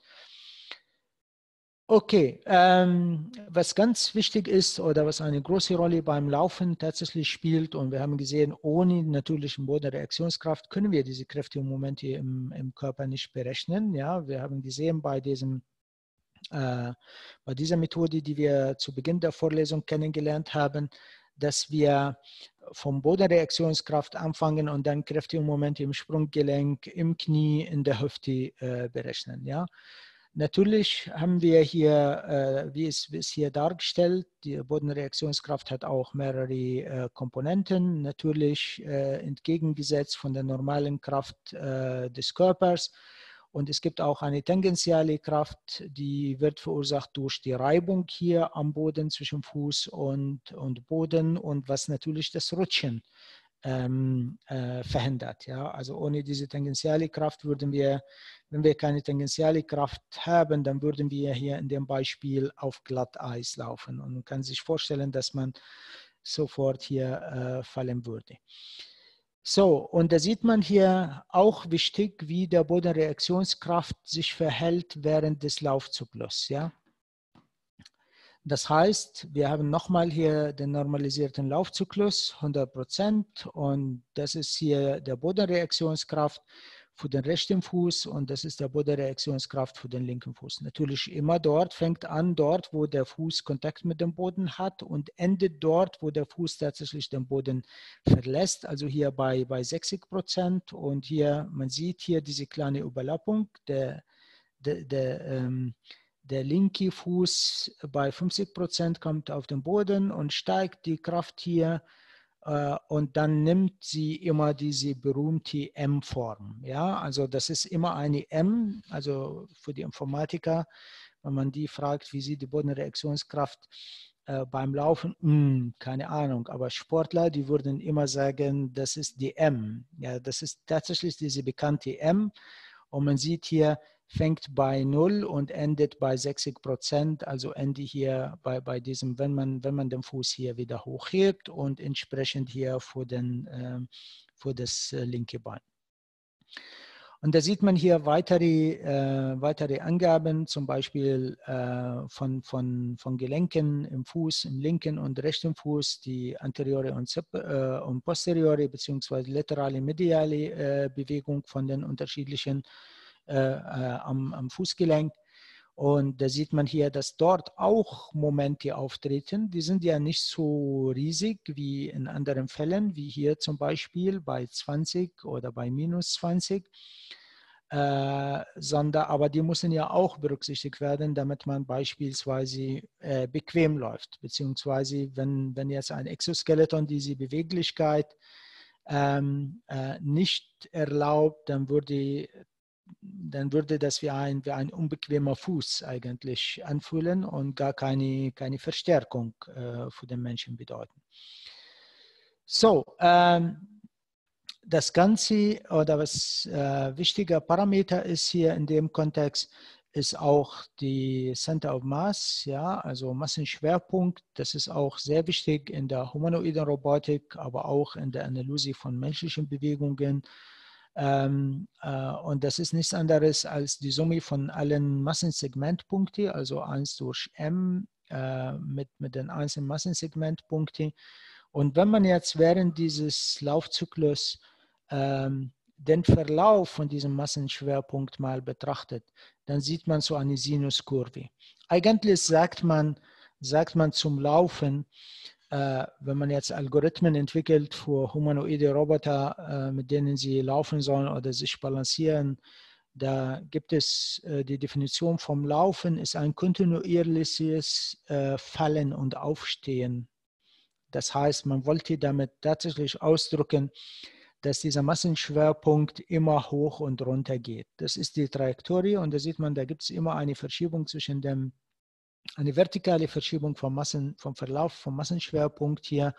Okay, ähm, was ganz wichtig ist oder was eine große Rolle beim Laufen tatsächlich spielt, und wir haben gesehen, ohne natürlichen Bodenreaktionskraft können wir diese Kräfte und Momente im, im Körper nicht berechnen. Ja, wir haben gesehen bei, diesem, äh, bei dieser Methode, die wir zu Beginn der Vorlesung kennengelernt haben, dass wir vom Bodenreaktionskraft anfangen und dann Kräfte und Momente im Sprunggelenk, im Knie, in der Hüfte äh, berechnen. Ja. Natürlich haben wir hier, äh, wie, es, wie es hier dargestellt, die Bodenreaktionskraft hat auch mehrere äh, Komponenten, natürlich äh, entgegengesetzt von der normalen Kraft äh, des Körpers. Und es gibt auch eine tangentiale Kraft, die wird verursacht durch die Reibung hier am Boden zwischen Fuß und, und Boden und was natürlich das Rutschen ähm, äh, verhindert. Ja? Also ohne diese tangentiale Kraft würden wir, wenn wir keine tangentiale Kraft haben, dann würden wir hier in dem Beispiel auf Glatteis laufen. Und man kann sich vorstellen, dass man sofort hier äh, fallen würde. So, und da sieht man hier auch wichtig, wie der Bodenreaktionskraft sich verhält während des Laufzyklus. Ja? Das heißt, wir haben nochmal hier den normalisierten Laufzyklus, hundert Prozent, und das ist hier der Bodenreaktionskraft für den rechten Fuß und das ist der Bodenreaktionskraft für den linken Fuß. Natürlich immer dort, fängt an dort, wo der Fuß Kontakt mit dem Boden hat und endet dort, wo der Fuß tatsächlich den Boden verlässt, also hier bei, bei sechzig Prozent und hier, man sieht hier diese kleine Überlappung, der, der, der ähm, Der linke Fuß bei fünfzig Prozent kommt auf den Boden und steigt die Kraft hier äh, und dann nimmt sie immer diese berühmte M-Form. Ja? Also das ist immer eine M, also für die Informatiker, wenn man die fragt, wie sieht die Bodenreaktionskraft äh, beim Laufen, hm, keine Ahnung, aber Sportler, die würden immer sagen, das ist die M. Ja, das ist tatsächlich diese bekannte M und man sieht hier, fängt bei null und endet bei sechzig Prozent, also Ende hier bei, bei diesem, wenn man, wenn man den Fuß hier wieder hochhebt und entsprechend hier für, den, äh, für das äh, linke Bein. Und da sieht man hier weitere, äh, weitere Angaben, zum Beispiel äh, von, von, von Gelenken im Fuß, im linken und rechten Fuß, die anteriore und, äh, und posteriore bzw. laterale, mediale äh, Bewegung von den unterschiedlichen äh, äh, am, am Fußgelenk. Und da sieht man hier, dass dort auch Momente auftreten. Die sind ja nicht so riesig wie in anderen Fällen, wie hier zum Beispiel bei zwanzig oder bei minus zwanzig. Äh, sondern, aber die müssen ja auch berücksichtigt werden, damit man beispielsweise äh, bequem läuft. Beziehungsweise, wenn, wenn jetzt ein Exoskeleton diese Beweglichkeit ähm, äh, nicht erlaubt, dann würde dann würde das wie ein, wie ein unbequemer Fuß eigentlich anfühlen und gar keine, keine Verstärkung äh, für den Menschen bedeuten. So, ähm, das Ganze oder was äh, wichtiger Parameter ist hier in dem Kontext, ist auch die Center of Mass, ja, also Massenschwerpunkt. Das ist auch sehr wichtig in der humanoiden Robotik, aber auch in der Analyse von menschlichen Bewegungen. Ähm, äh, und das ist nichts anderes als die Summe von allen Massensegmentpunkten, also eins durch m äh, mit, mit den einzelnen Massensegmentpunkten. Und wenn man jetzt während dieses Laufzyklus ähm, den Verlauf von diesem Massenschwerpunkt mal betrachtet, dann sieht man so eine Sinuskurve. Eigentlich sagt man, sagt man zum Laufen, äh, wenn man jetzt Algorithmen entwickelt für humanoide Roboter, äh, mit denen sie laufen sollen oder sich balancieren, da gibt es äh, die Definition vom Laufen ist ein kontinuierliches äh, Fallen und Aufstehen. Das heißt, man wollte damit tatsächlich ausdrücken, dass dieser Massenschwerpunkt immer hoch und runter geht. Das ist die Trajektorie und da sieht man, da gibt es immer eine Verschiebung zwischen dem, eine vertikale Verschiebung vom, Massen, vom Verlauf vom Massenschwerpunkt hier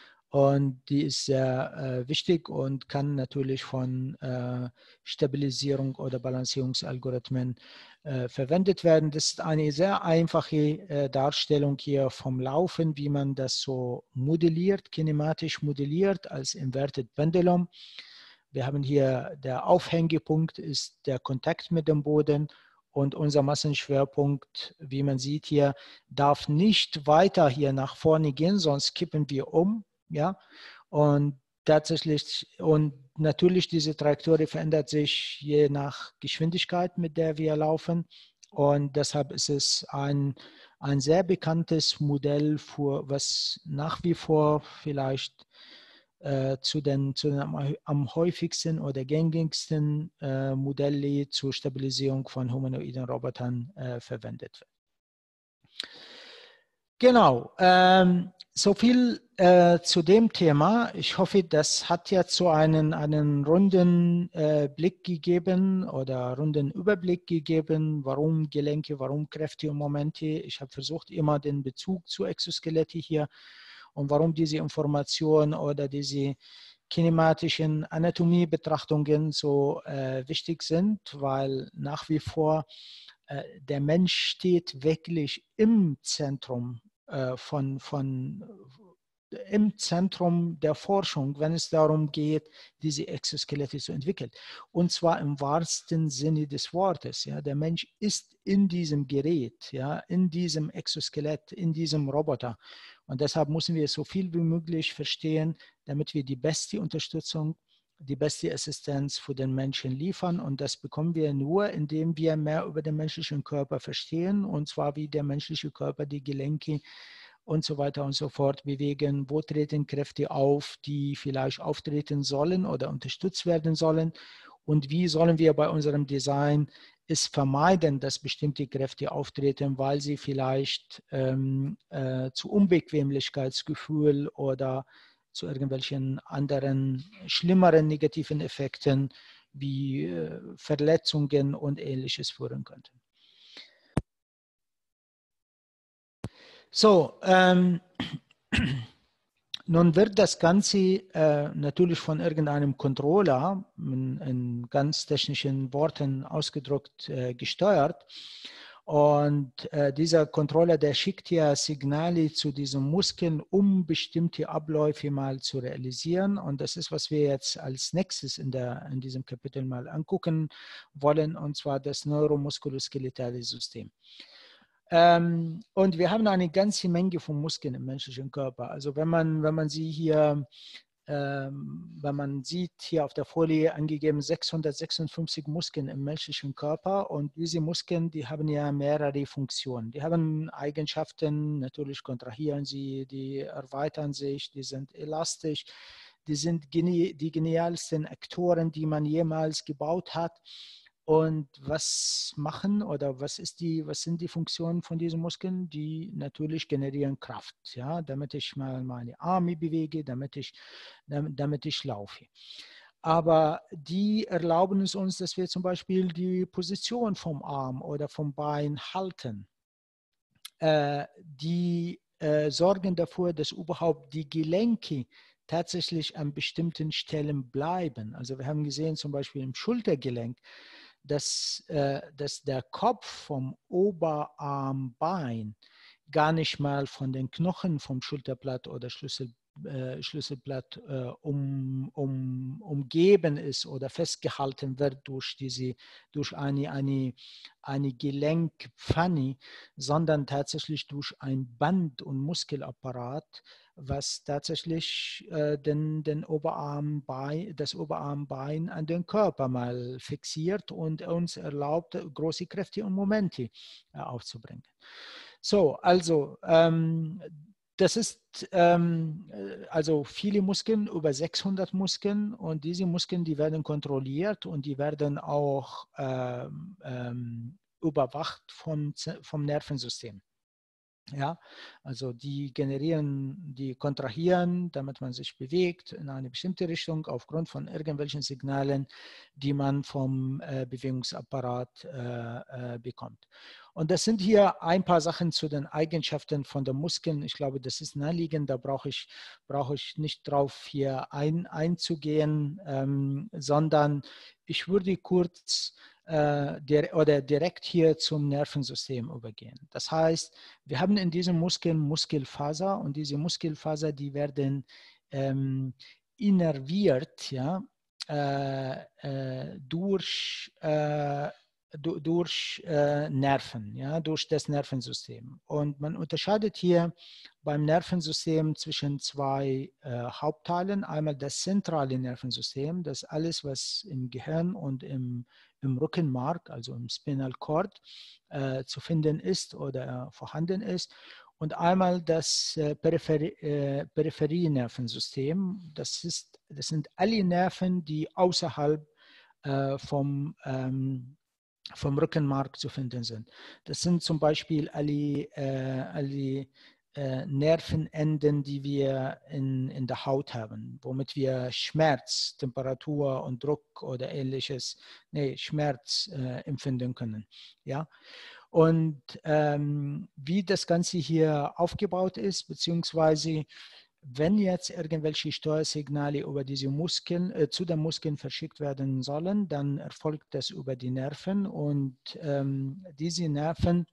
und die ist sehr äh, wichtig und kann natürlich von äh, Stabilisierung oder Balancierungsalgorithmen äh, verwendet werden. Das ist eine sehr einfache äh, Darstellung hier vom Laufen, wie man das so modelliert, kinematisch modelliert als Inverted Pendulum. Wir haben hier der Aufhängepunkt ist der Kontakt mit dem Boden und unser Massenschwerpunkt, wie man sieht hier, darf nicht weiter hier nach vorne gehen, sonst kippen wir um. Ja, und tatsächlich, und natürlich diese Trajektorie verändert sich je nach Geschwindigkeit, mit der wir laufen. Und deshalb ist es ein, ein sehr bekanntes Modell, für, was nach wie vor vielleicht äh, zu den, zu den am, am häufigsten oder gängigsten äh, Modelle zur Stabilisierung von humanoiden Robotern äh, verwendet wird. Genau, ähm, so viel äh, zu dem Thema. Ich hoffe, das hat jetzt so einen, einen runden äh, Blick gegeben oder runden Überblick gegeben, warum Gelenke, warum Kräfte und Momente. Ich habe versucht, immer den Bezug zu Exoskelette hier und warum diese Informationen oder diese kinematischen Anatomiebetrachtungen so äh, wichtig sind, weil nach wie vor äh, der Mensch steht wirklich im Zentrum Von, von, im Zentrum der Forschung, wenn es darum geht, diese Exoskelette zu entwickeln. Und zwar im wahrsten Sinne des Wortes. Ja. Der Mensch ist in diesem Gerät, ja, in diesem Exoskelett, in diesem Roboter. Und deshalb müssen wir so viel wie möglich verstehen, damit wir die beste Unterstützung, die beste Assistenz für den Menschen liefern. Und das bekommen wir nur, indem wir mehr über den menschlichen Körper verstehen, und zwar wie der menschliche Körper die Gelenke und so weiter und so fort bewegen. Wo treten Kräfte auf, die vielleicht auftreten sollen oder unterstützt werden sollen? Und wie sollen wir bei unserem Design es vermeiden, dass bestimmte Kräfte auftreten, weil sie vielleicht ähm, äh, zu Unbequemlichkeitsgefühl oder zu irgendwelchen anderen schlimmeren negativen Effekten wie äh, Verletzungen und Ähnliches führen könnten. So, ähm, nun wird das Ganze äh, natürlich von irgendeinem Controller, in, in ganz technischen Worten ausgedrückt, äh, gesteuert. Und äh, dieser Controller, der schickt ja Signale zu diesen Muskeln, um bestimmte Abläufe mal zu realisieren. Und das ist, was wir jetzt als nächstes in, der, in diesem Kapitel mal angucken wollen, und zwar das neuromuskuloskeletale System. Ähm, und wir haben eine ganze Menge von Muskeln im menschlichen Körper. Also wenn man, wenn man sie hier, ähm, wenn man sieht hier auf der Folie angegeben sechshundertsechsundfünfzig Muskeln im menschlichen Körper, und diese Muskeln, die haben ja mehrere Funktionen. Die haben Eigenschaften, natürlich kontrahieren sie, die erweitern sich, die sind elastisch, die sind genie die genialsten Aktoren, die man jemals gebaut hat. Und was machen oder was, ist die, was sind die Funktionen von diesen Muskeln? Die natürlich generieren Kraft, ja, damit ich mal meine Arme bewege, damit ich, damit ich laufe. Aber die erlauben es uns, dass wir zum Beispiel die Position vom Arm oder vom Bein halten. Äh, die äh, sorgen dafür, dass überhaupt die Gelenke tatsächlich an bestimmten Stellen bleiben. Also wir haben gesehen, zum Beispiel im Schultergelenk, dass, äh, dass der Kopf vom Oberarmbein gar nicht mal von den Knochen vom Schulterblatt oder Schlüssel, äh, Schlüsselblatt äh, um, um, umgeben ist oder festgehalten wird durch, diese, durch eine, eine, eine Gelenkpfanne, sondern tatsächlich durch ein Band- und Muskelapparat, was tatsächlich äh, den, den Oberarmbein, das Oberarmbein an den Körper mal fixiert und uns erlaubt, große Kräfte und Momente äh, aufzubringen. So, also ähm, das ist ähm, also viele Muskeln, über sechshundert Muskeln, und diese Muskeln, die werden kontrolliert und die werden auch ähm, ähm, überwacht vom, vom Nervensystem. Ja, also die generieren, die kontrahieren, damit man sich bewegt in eine bestimmte Richtung aufgrund von irgendwelchen Signalen, die man vom äh, Bewegungsapparat äh, äh, bekommt. Und das sind hier ein paar Sachen zu den Eigenschaften von den Muskeln. Ich glaube, das ist naheliegend, da brauche ich, brauche ich nicht drauf hier ein, einzugehen, ähm, sondern ich würde kurz äh, der, oder direkt hier zum Nervensystem übergehen. Das heißt, wir haben in diesen Muskeln Muskelfaser, und diese Muskelfaser, die werden ähm, innerviert, ja, äh, äh, durch, äh, durch äh, Nerven, ja, durch das Nervensystem. Und man unterscheidet hier beim Nervensystem zwischen zwei äh, Hauptteilen. Einmal das zentrale Nervensystem, das alles, was im Gehirn und im, im Rückenmark, also im Spinal Cord, äh, zu finden ist oder äh, vorhanden ist. Und einmal das äh, Peripherie, äh, Peripherienervensystem. Das, ist, das sind alle Nerven, die außerhalb äh, vom ähm, vom Rückenmark zu finden sind. Das sind zum Beispiel alle, äh, alle äh, Nervenenden, die wir in, in der Haut haben, womit wir Schmerz, Temperatur und Druck oder ähnliches, nee, Schmerz äh, empfinden können. Ja? Und ähm, wie das Ganze hier aufgebaut ist, beziehungsweise wenn jetzt irgendwelche Steuersignale über diese Muskeln, äh, zu den Muskeln verschickt werden sollen, dann erfolgt das über die Nerven, und ähm, diese Nerven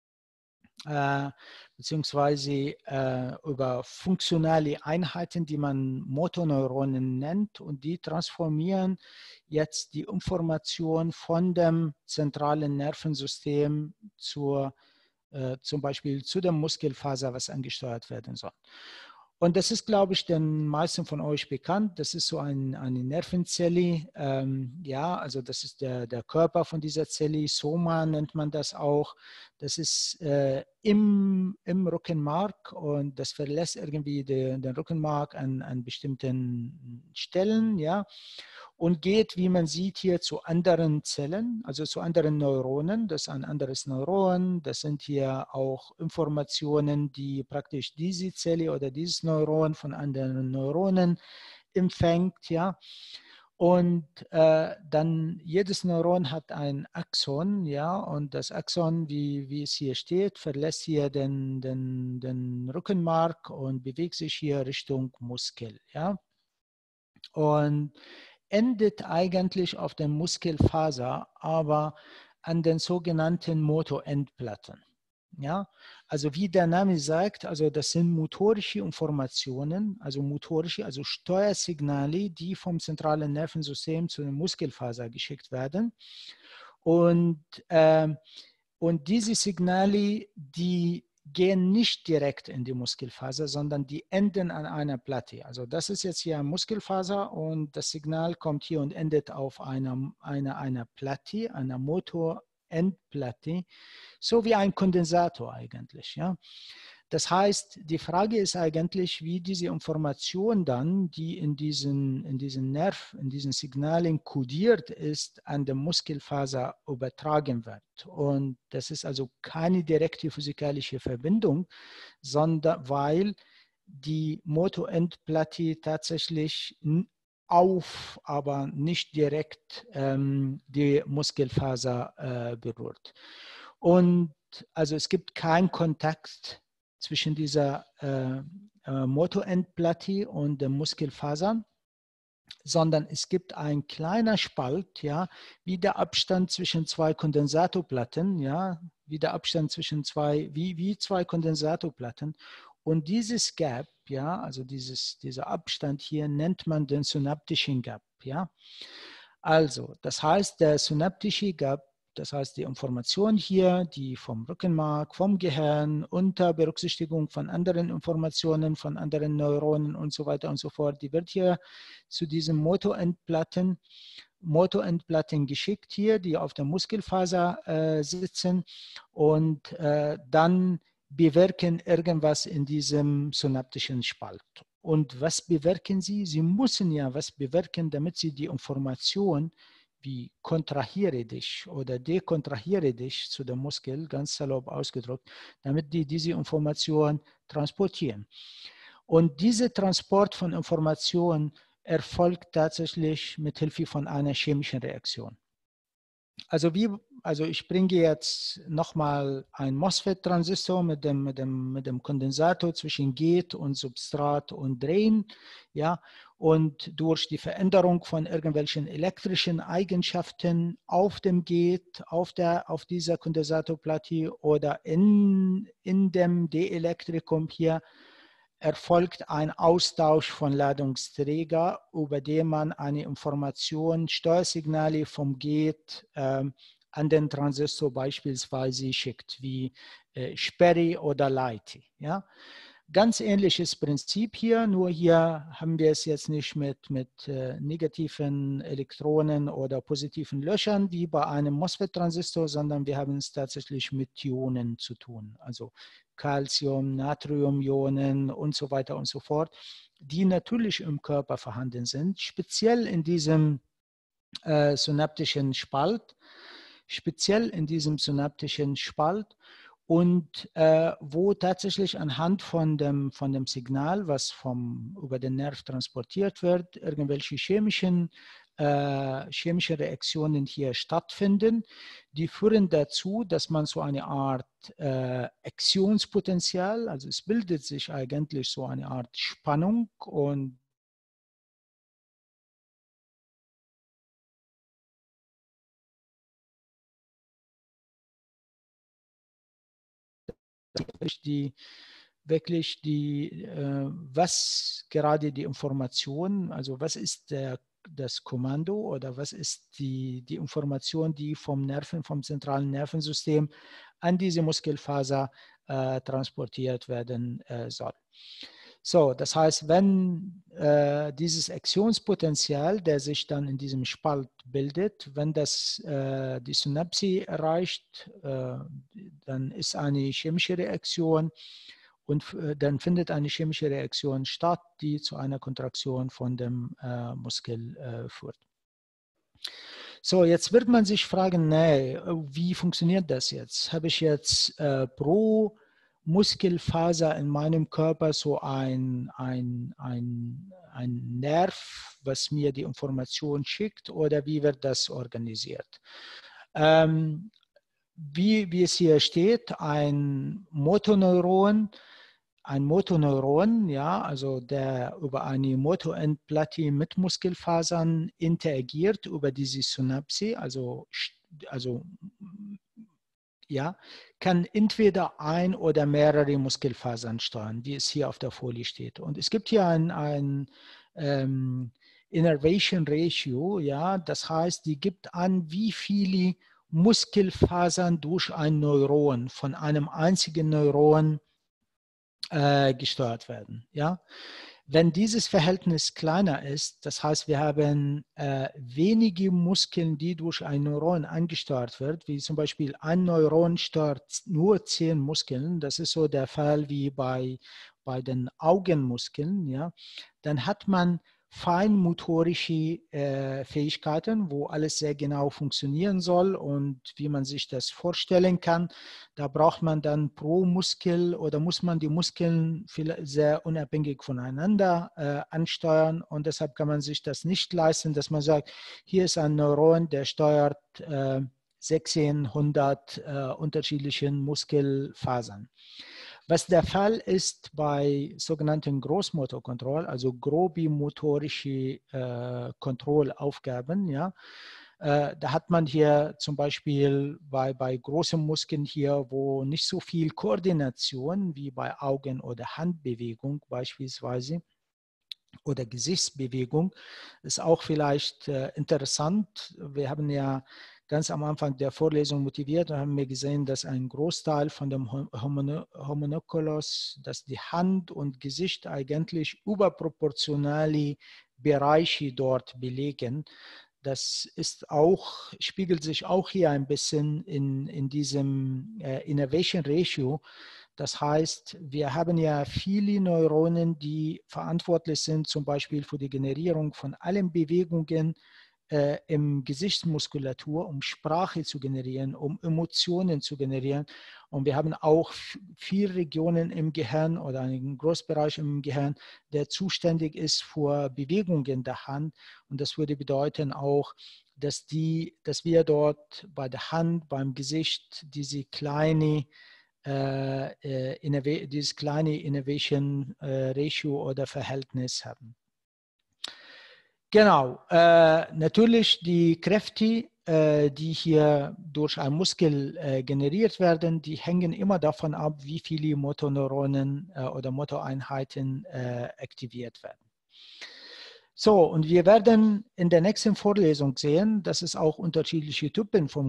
äh, beziehungsweise äh, über funktionale Einheiten, die man Motoneuronen nennt, und die transformieren jetzt die Information von dem zentralen Nervensystem zur, äh, zum Beispiel zu der Muskelfaser, was angesteuert werden soll. Und das ist, glaube ich, den meisten von euch bekannt. Das ist so ein, eine Nervenzelle. Ähm, ja, also das ist der, der Körper von dieser Zelle. Soma nennt man das auch. Das ist äh, im, im Rückenmark, und das verlässt irgendwie den, den Rückenmark an, an bestimmten Stellen. Ja. Und geht, wie man sieht, hier zu anderen Zellen, also zu anderen Neuronen. Das ist ein anderes Neuron. Das sind hier auch Informationen, die praktisch diese Zelle oder dieses Neuron von anderen Neuronen empfängt. Ja. Und äh, dann jedes Neuron hat ein Axon, ja, und das Axon, wie, wie es hier steht, verlässt hier den, den, den Rückenmark und bewegt sich hier Richtung Muskel, ja. Und endet eigentlich auf der Muskelfaser, aber an den sogenannten Motorendplatten. Ja, also wie der Name sagt, also das sind motorische Informationen, also motorische, also Steuersignale, die vom zentralen Nervensystem zu der Muskelfaser geschickt werden. Und, äh, und diese Signale, die gehen nicht direkt in die Muskelfaser, sondern die enden an einer Platte. Also das ist jetzt hier eine Muskelfaser, und das Signal kommt hier und endet auf einer, einer, einer Platte, einer Motorendplatte, so wie ein Kondensator eigentlich. Ja. Das heißt, die Frage ist eigentlich, wie diese Information dann, die in diesen, in diesen Nerv, in diesen Signalen kodiert ist, an der Muskelfaser übertragen wird. Und das ist also keine direkte physikalische Verbindung, sondern weil die Motorendplatte tatsächlich auf, aber nicht direkt ähm, die Muskelfaser äh, berührt. Und also es gibt keinen Kontakt zwischen dieser äh, äh, Motorendplatte und den Muskelfasern, sondern es gibt ein kleiner Spalt, ja, wie der Abstand zwischen zwei Kondensatorplatten, ja, wie der Abstand zwischen zwei, wie, wie zwei Kondensatorplatten. Und dieses Gap, ja, also dieses, dieser Abstand hier nennt man den synaptischen Gap, ja. Also, das heißt, der synaptische Gap, das heißt die Information hier, die vom Rückenmark, vom Gehirn unter Berücksichtigung von anderen Informationen, von anderen Neuronen und so weiter und so fort, die wird hier zu diesen Motorendplatten, Motorendplatten geschickt hier, die auf der Muskelfaser äh, sitzen und äh, dann bewirken irgendwas in diesem synaptischen Spalt. Und was bewirken sie? Sie müssen ja was bewirken, damit sie die Information wie kontrahiere dich oder dekontrahiere dich zu dem Muskel, ganz salopp ausgedrückt, damit die diese Information transportieren. Und dieser Transport von Informationen erfolgt tatsächlich mit Hilfe von einer chemischen Reaktion. Also, wie, also ich bringe jetzt nochmal ein MOSFET-Transistor mit dem, mit, dem, mit dem Kondensator zwischen Gate und Substrat und Drain, ja, und durch die Veränderung von irgendwelchen elektrischen Eigenschaften auf dem Gate, auf, der, auf dieser Kondensatorplatte oder in, in dem Dielektrikum hier, erfolgt ein Austausch von Ladungsträger, über den man eine Information, Steuersignale vom Gate ähm, an den Transistor beispielsweise schickt, wie äh, Sperre oder Leite. Ja? Ganz ähnliches Prinzip hier, nur hier haben wir es jetzt nicht mit, mit äh, negativen Elektronen oder positiven Löchern wie bei einem MOSFET-Transistor, sondern wir haben es tatsächlich mit Ionen zu tun, also Calcium, Natrium-Ionen und so weiter und so fort, die natürlich im Körper vorhanden sind, speziell in diesem äh, synaptischen Spalt, speziell in diesem synaptischen Spalt. Und äh, wo tatsächlich anhand von dem, von dem Signal, was vom, über den Nerv transportiert wird, irgendwelche chemischen, äh, chemische Reaktionen hier stattfinden, die führen dazu, dass man so eine Art äh, Aktionspotenzial, also es bildet sich eigentlich so eine Art Spannung und die wirklich die, äh, was gerade die Information, also was ist der, das Kommando oder was ist die, die Information, die vom Nerven, vom zentralen Nervensystem an diese Muskelfaser äh, transportiert werden äh, soll. So, das heißt, wenn äh, dieses Aktionspotenzial, der sich dann in diesem Spalt bildet, wenn das äh, die Synapse erreicht, äh, dann ist eine chemische Reaktion und äh, dann findet eine chemische Reaktion statt, die zu einer Kontraktion von dem äh, Muskel äh, führt. So, jetzt wird man sich fragen, nee, wie funktioniert das jetzt? Habe ich jetzt äh, pro Muskelfaser in meinem Körper so ein, ein, ein, ein Nerv, was mir die Information schickt, oder wie wird das organisiert? Ähm, wie, wie es hier steht, ein Motoneuron, ein Motoneuron, ja, also der über eine Motorendplatte mit Muskelfasern interagiert, über diese Synapse, also, also ja, kann entweder ein oder mehrere Muskelfasern steuern, wie es hier auf der Folie steht. Und es gibt hier ein, ein ähm, Innervation Ratio, ja, das heißt, die gibt an, wie viele Muskelfasern durch ein Neuron, von einem einzigen Neuron äh, gesteuert werden. Ja? Wenn dieses Verhältnis kleiner ist, das heißt, wir haben äh, wenige Muskeln, die durch ein Neuron angesteuert wird, wie zum Beispiel ein Neuron steuert nur zehn Muskeln, das ist so der Fall wie bei, bei den Augenmuskeln, ja? Dann hat man feinmotorische äh, Fähigkeiten, wo alles sehr genau funktionieren soll und wie man sich das vorstellen kann. Da braucht man dann pro Muskel oder muss man die Muskeln sehr unabhängig voneinander äh, ansteuern und deshalb kann man sich das nicht leisten, dass man sagt, hier ist ein Neuron, der steuert äh, sechzehnhundert äh, unterschiedlichen Muskelfasern. Was der Fall ist bei sogenannten Großmotorkontroll, also grobimotorische äh, Kontrollaufgaben, ja, äh, da hat man hier zum Beispiel bei, bei großen Muskeln hier, wo nicht so viel Koordination wie bei Augen- oder Handbewegung beispielsweise oder Gesichtsbewegung, ist auch vielleicht äh, interessant. Wir haben ja ganz am Anfang der Vorlesung motiviert und haben wir gesehen, dass ein Großteil von dem Homunculus, dass die Hand und Gesicht eigentlich überproportionale Bereiche dort belegen. Das ist auch, spiegelt sich auch hier ein bisschen in, in diesem äh, Innervation Ratio. Das heißt, wir haben ja viele Neuronen, die verantwortlich sind, zum Beispiel für die Generierung von allen Bewegungen äh, im Gesichtsmuskulatur, um Sprache zu generieren, um Emotionen zu generieren. Und wir haben auch vier Regionen im Gehirn oder einen Großbereich im Gehirn, der zuständig ist für Bewegungen der Hand. Und das würde bedeuten auch, dass, die, dass wir dort bei der Hand, beim Gesicht diese kleine äh, äh, dieses kleine Innovation äh, Ratio oder Verhältnis haben. Genau, äh, natürlich die Kräfte, äh, die hier durch einen Muskel äh, generiert werden, die hängen immer davon ab, wie viele Motoneuronen äh, oder Motoreinheiten äh, aktiviert werden. So, und wir werden in der nächsten Vorlesung sehen, dass es auch unterschiedliche Typen von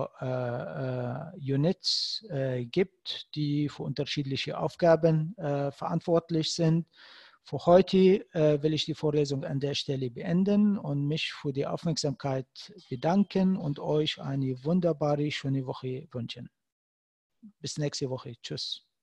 Motor-Units äh, äh, gibt, die für unterschiedliche Aufgaben äh, verantwortlich sind. Für heute äh, will ich die Vorlesung an der Stelle beenden und mich für die Aufmerksamkeit bedanken und euch eine wunderbare, schöne Woche wünschen. Bis nächste Woche. Tschüss.